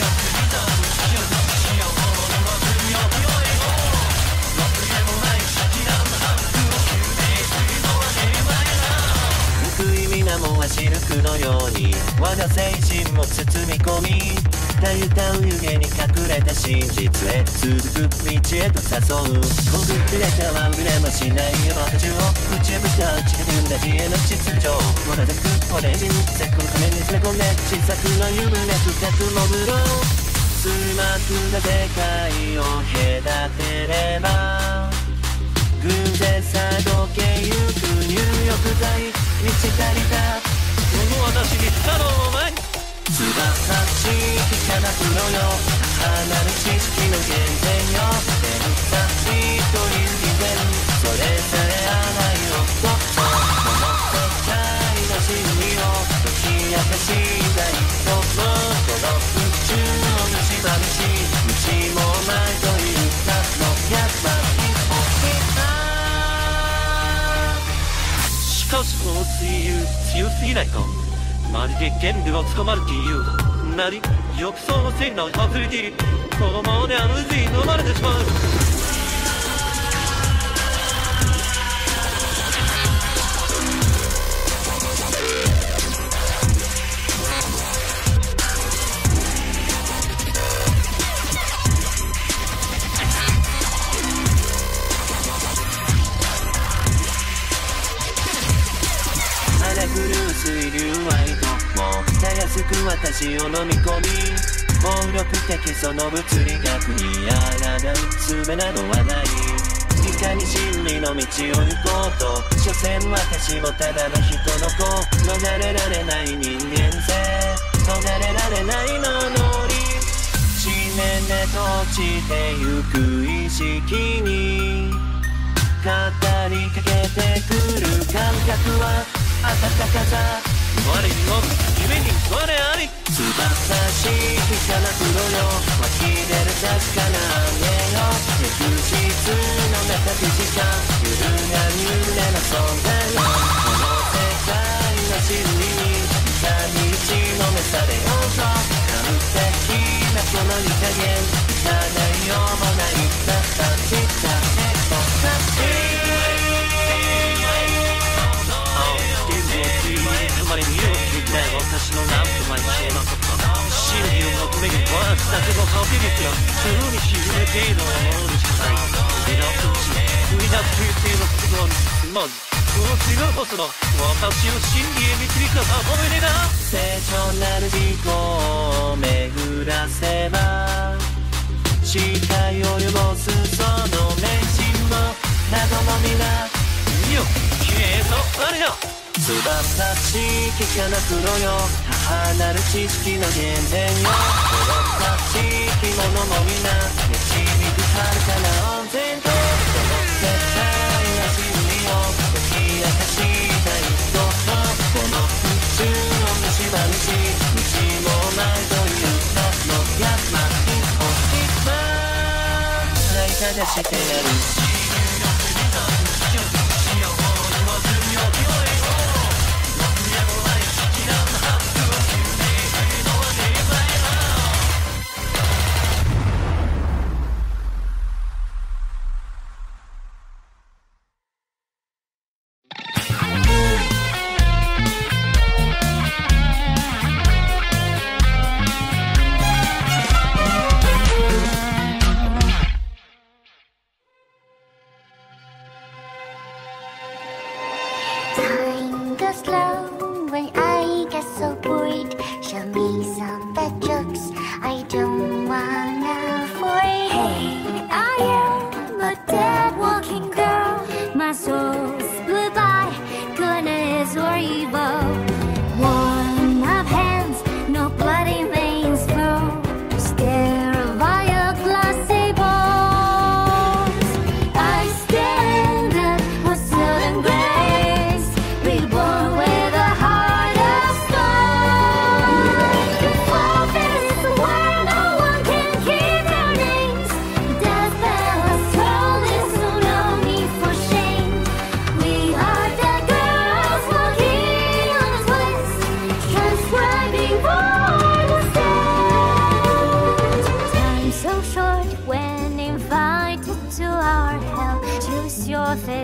もはシルクのように我が精神も包み込みたゆたう湯気に隠れた真実へ続く道へと誘うこぐってれたは羨ましない世の中を打ち破った地球だけへの秩序もなざく骨人せこの壁に詰め込んで小さくの湯船深く潜ろうスマートな世界を隔てれば偶然さ溶けゆく入浴剤満ち足りたこの私に不可能を前に素晴らしい汚くのよ離る知識の源泉よ天才という偽善それさえ甘い男この世界の真理を解き明かしたいともこの宇宙を蝕みし無知もないという名のやっぱりしかしこの水流強すぎないかまるで原理を捕まるっていうなり浴槽の線が外れているこのままでは渦に飲まれてしまう水流は糸もたやすく私を飲み込み暴力的その物理学にあらがう術などはないいかに真理の道を行こうと所詮私もただの人の子逃れられない人間性逃れられないのノリ地面で閉じてゆく意識に語りかけてくる感覚は暖かさ我にも夢に我あり素晴らしい汚くのよ湧き出る確かな雨よ翌日のメタフィジカ揺るがゆれの存在よこの世界の真理にいかに打ちのめされようと完璧なこの湯加減いかないようもない形だねとさしつまり見ようみたいな私の何と前に消えなかった真理を求めるワークだけのハピネスがそのに沈めているものにしかない売り出す売り出すというのことはつまりこの違うこその私を真理へ導く母親だ聖書なる自己を巡らせば視界を汚すその迷信も謎も皆いいよきれいとあれよ素晴らしい汚くのよ母なる知識の源泉よこの地域ものも皆導く遥かな温泉とこの世界は真理を解き明かしたいとこの宇宙を蝕みし無知もないという名の山にお今はい探してやる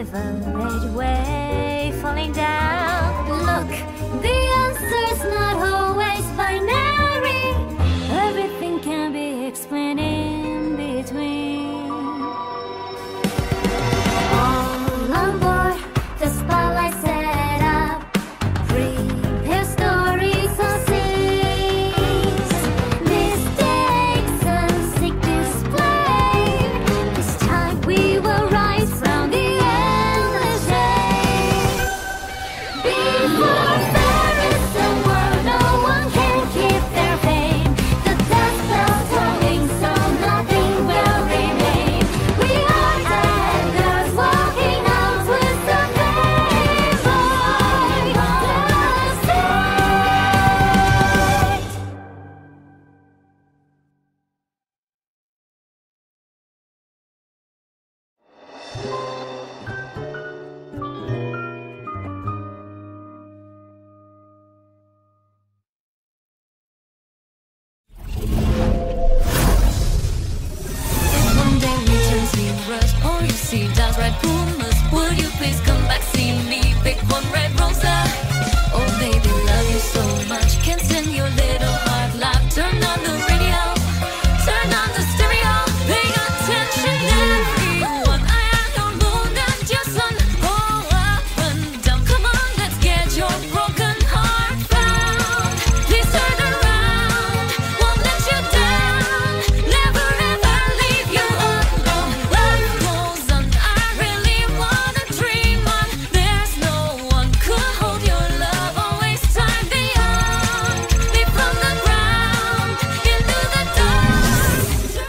privilege way falling down. Look, the answer's not always binary. Everything can be explained in between. All on board, the spotlight set up. Prepare stories on scenes. Mistakes and sick display. This time we will rise from the endless shade. Before there is a world, no one can keep their fame. The death bell's tolling, so nothing will remain. We are dead girls walking out with the name by the side. If one day we turn zebras or you see dogs ride pumas, would you please come back, see me, pick one red rosa? Oh baby, love you so much, can't stand your little heart laugh. Turn on the radio, turn on the stereo, pay attention everyone. I am your moon and your sun, all up and down. Come on, let's get your broken heart found. Please turn around, won't let you down. Never ever leave you alone. Life goes on, I really wanna dream on. There's no one could hold your love, always time beyond. Leap from the ground into the dark.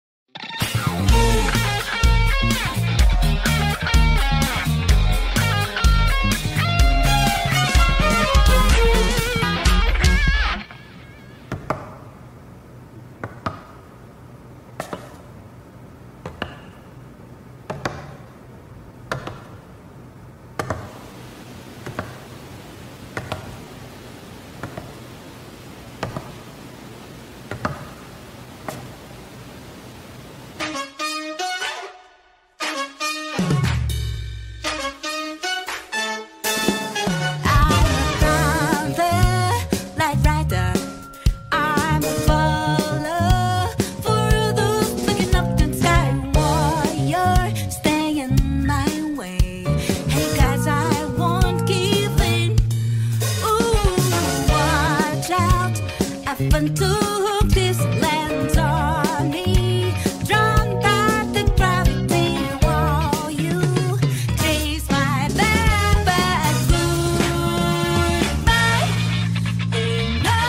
Light rider, I'm a follower for those looking up the sky. Warrior, stay in my way. Hey guys, I won't give in. Ooh, watch out! Happen to hook this lands on me. Drawn by the gravity, wall you chase my back goodbye. In the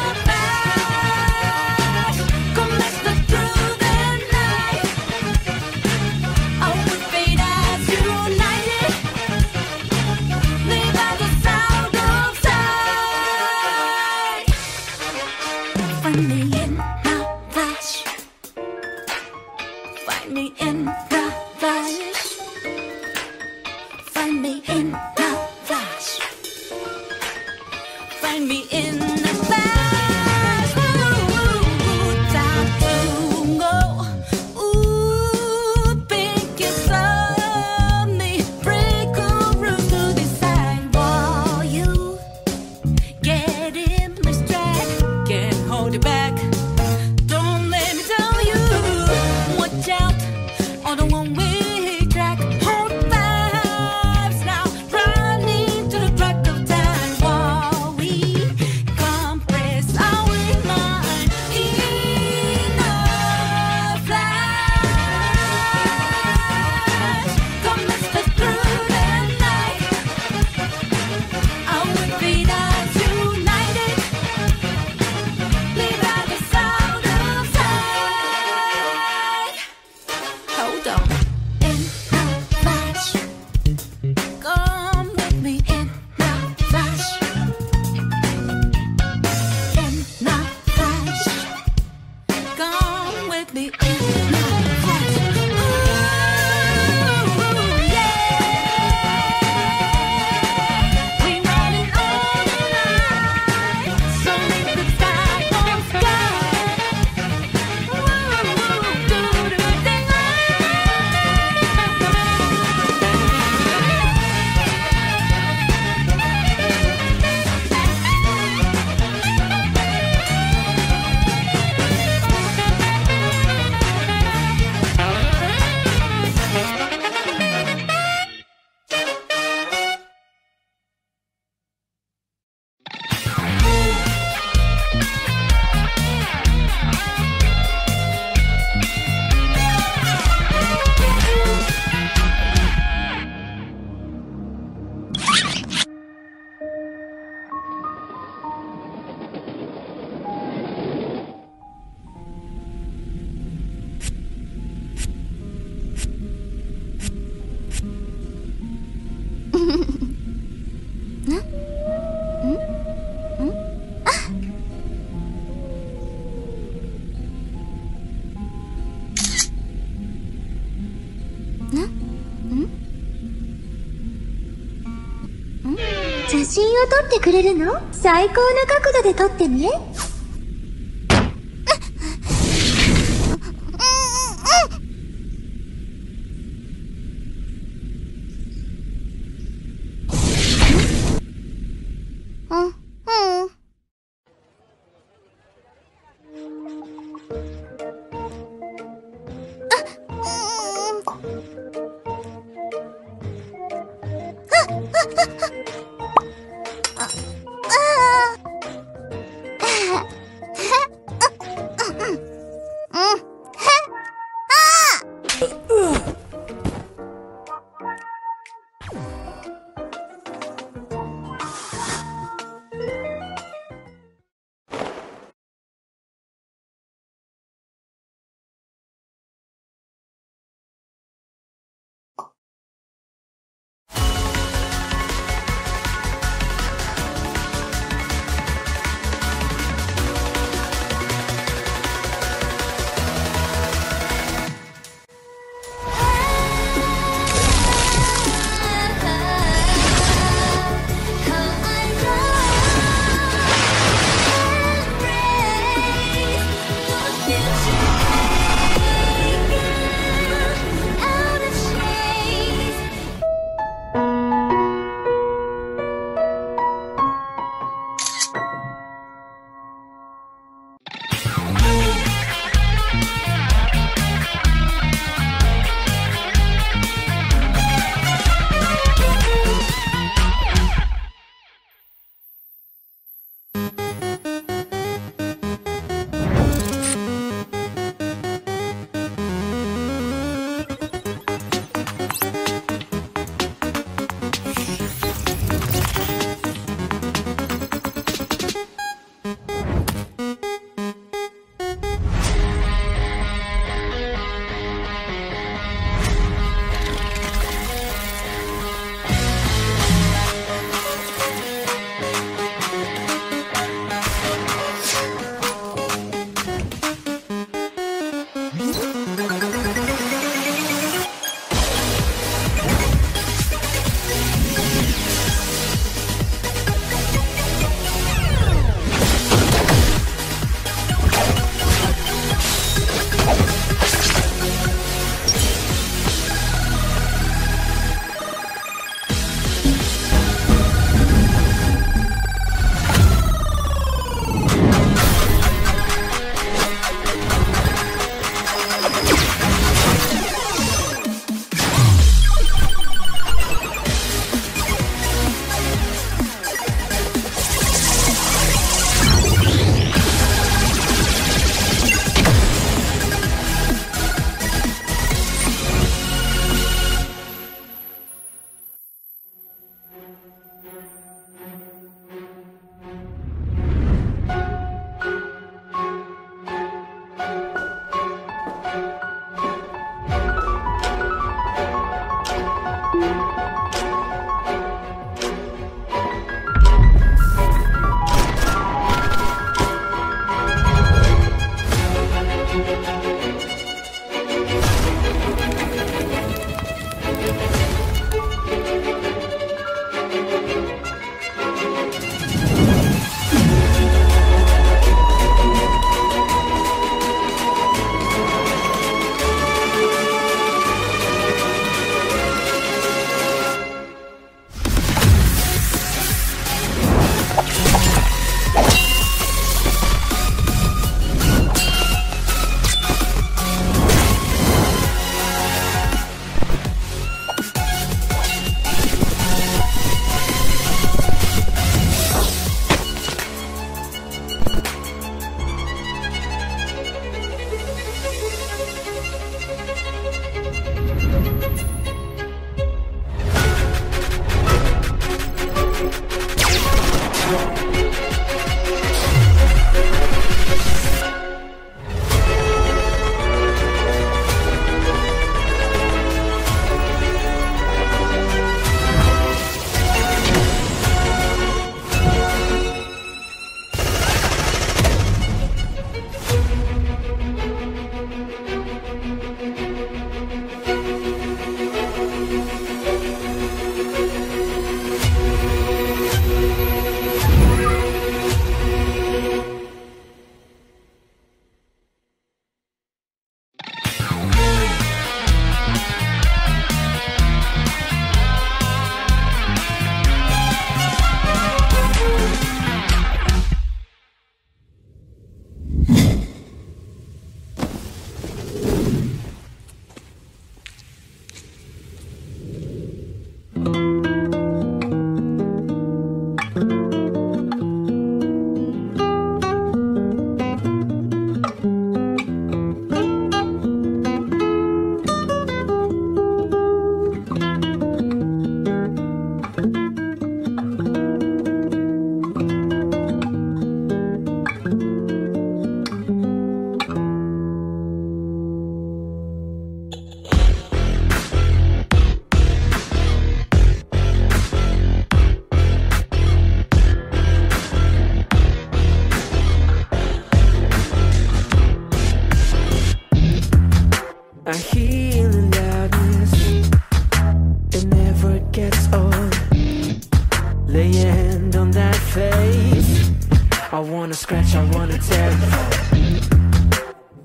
past, come let's look through the night. Our fate as united, live by the sound of sight. Find me in the flash. Find me in the flash. Find me in the flash. Find me in the flash. Time to go. Ooh, pick it up me. Break a roof to decide. While you get in my stride, can't hold it back. Don't let me tell you. Watch out on the one-way track. Hold vibes now, running to the track of time. While we compress our mind in a flash. Come let's go through the night. Our feet are united. Live by the sound of sight. Hold on. In the flash. Come with me in the flash. In the flash. Come with me in the flash. Ooh, yeah. We running all night. So make the sky don't sky. Ooh, do the thing right. 真を撮ってくれるの？最高な角度で撮ってね。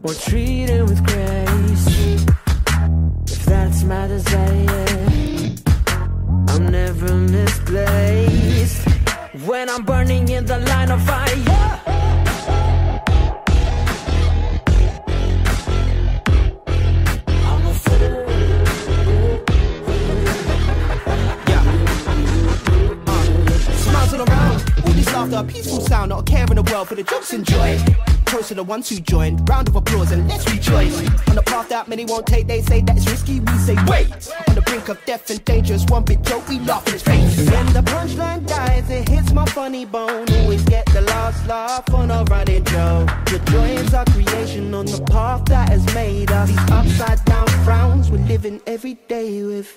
or treated with grace. If that's my desire, I'm never misplaced. When I'm burning in the line of fire, I'm a fool. Smiles all around, all this laughter, a peaceful sound, not a care in the world for the jokes and joy. Toast to the ones who joined, round of applause and let's rejoice. On the path that many won't take, they say that it's risky, we say wait. On the brink of death and dangerous, one big joke, we laugh in his face. When the punchline dies, it hits my funny bone. Always get the last laugh on a running joke. The joy is our creation on the path that has made us. These upside down frowns we're living every day with.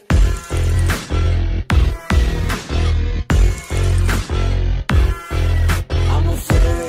I'm a fool.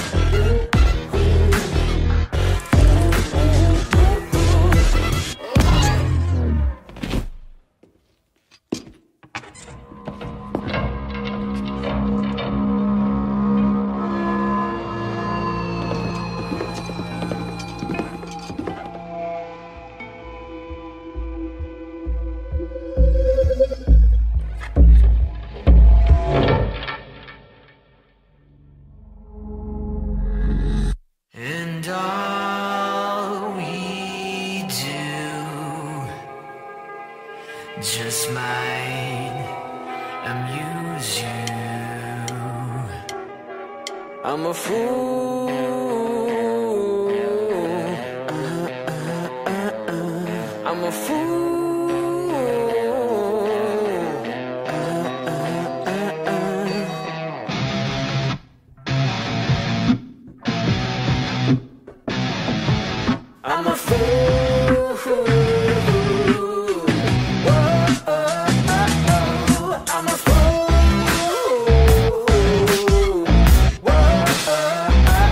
And all we do just might amuse you. I'm a fool. I'm a fool. I'm a fool. I'm a fool.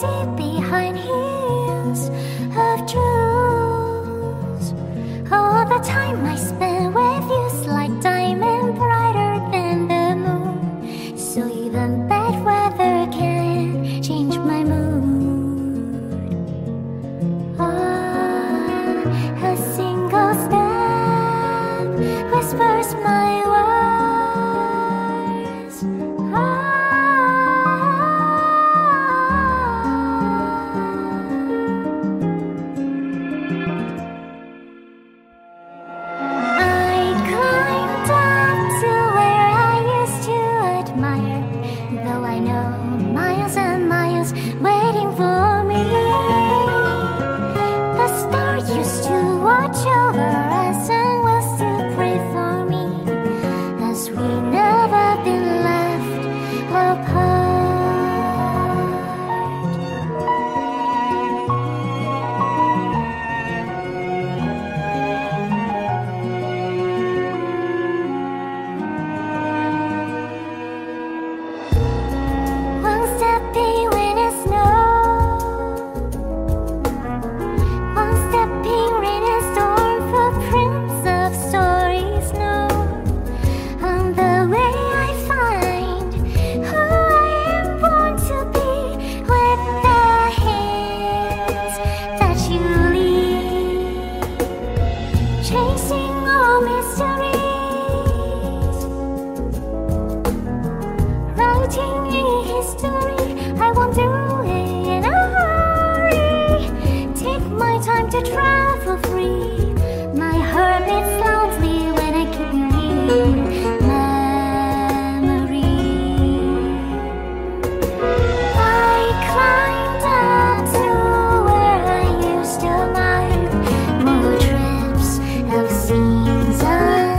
see behind heels of jewels. All the time I spend with you's like diamond brighter than the moon. So even bad weather can change my mood. Ah, a single step whispers my words.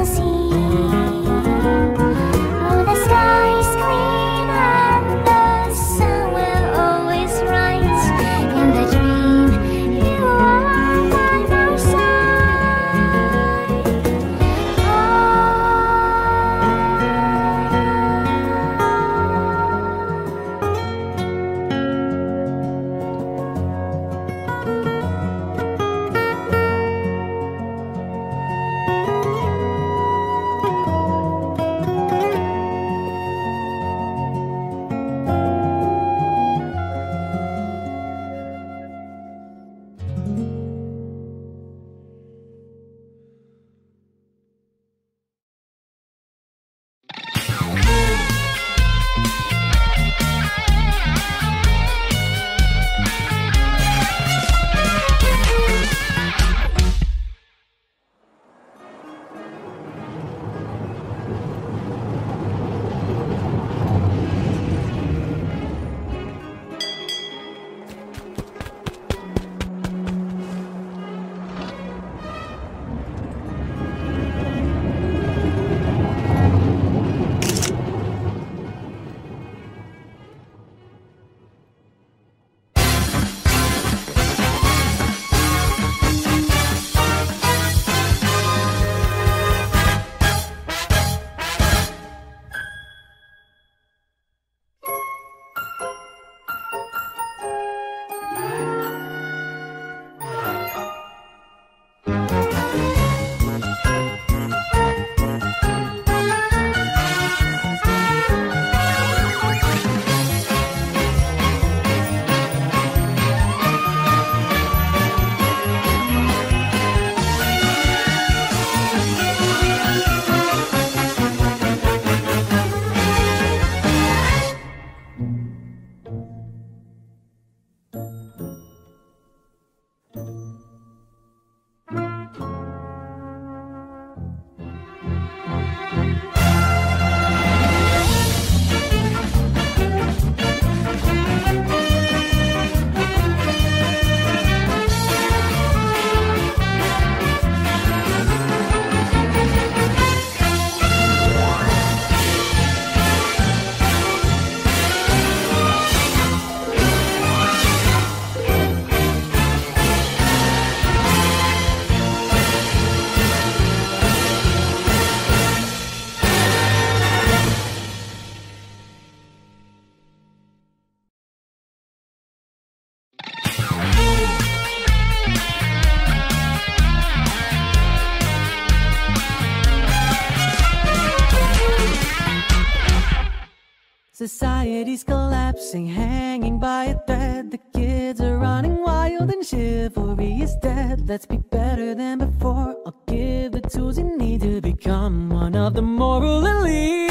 The Society's collapsing, hanging by a thread. The kids are running wild and chivalry is dead. Let's be better than before. I'll give the tools you need to become one of the moral elite.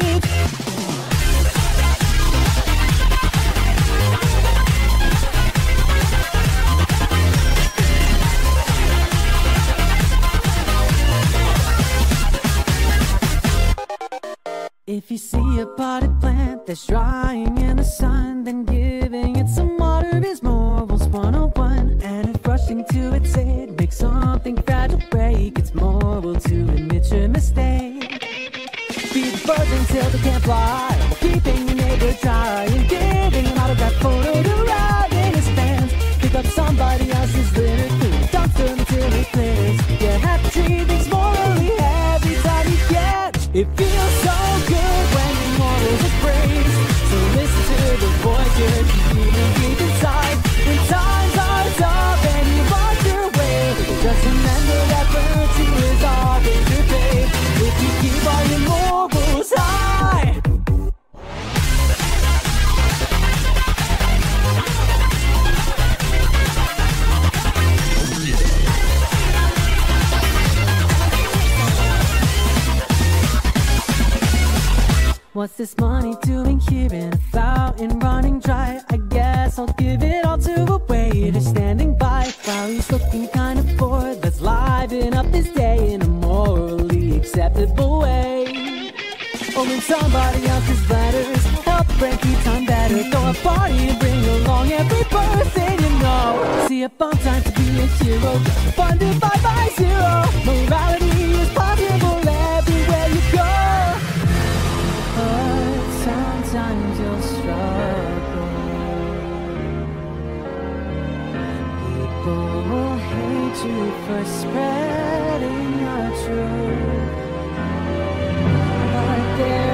If you see a potted plant that's drying in the sun, then giving it some water is morals 101. And if rushing to its aid makes something fragile break, it's moral to admit your mistake. Feed the birds until they can't fly, while keeping your neighbor dry, and giving an autograph photo to ride in his fans. Pick up somebody else's litter, through the dumpster until it clears. You have to treat things morally every time you can. It feels so good when your morals are praised. So listen to the voice you're feeling deep inside. When times are tough and you lost your way, just remember that virtue is always repaid if you keep all your morals high. What's this money doing here in a fountain running dry? I guess I'll give it all to a waiter standing by while he's looking kind of bored. Let's liven up this day in a morally acceptable way. Or when somebody else's letters help break your time better, throw a party and bring along every person you know. See a fun time to be a hero, fun divided by zero. Morality is possible everywhere you go. But sometimes you'll struggle. People will hate you for spreading your truth. But there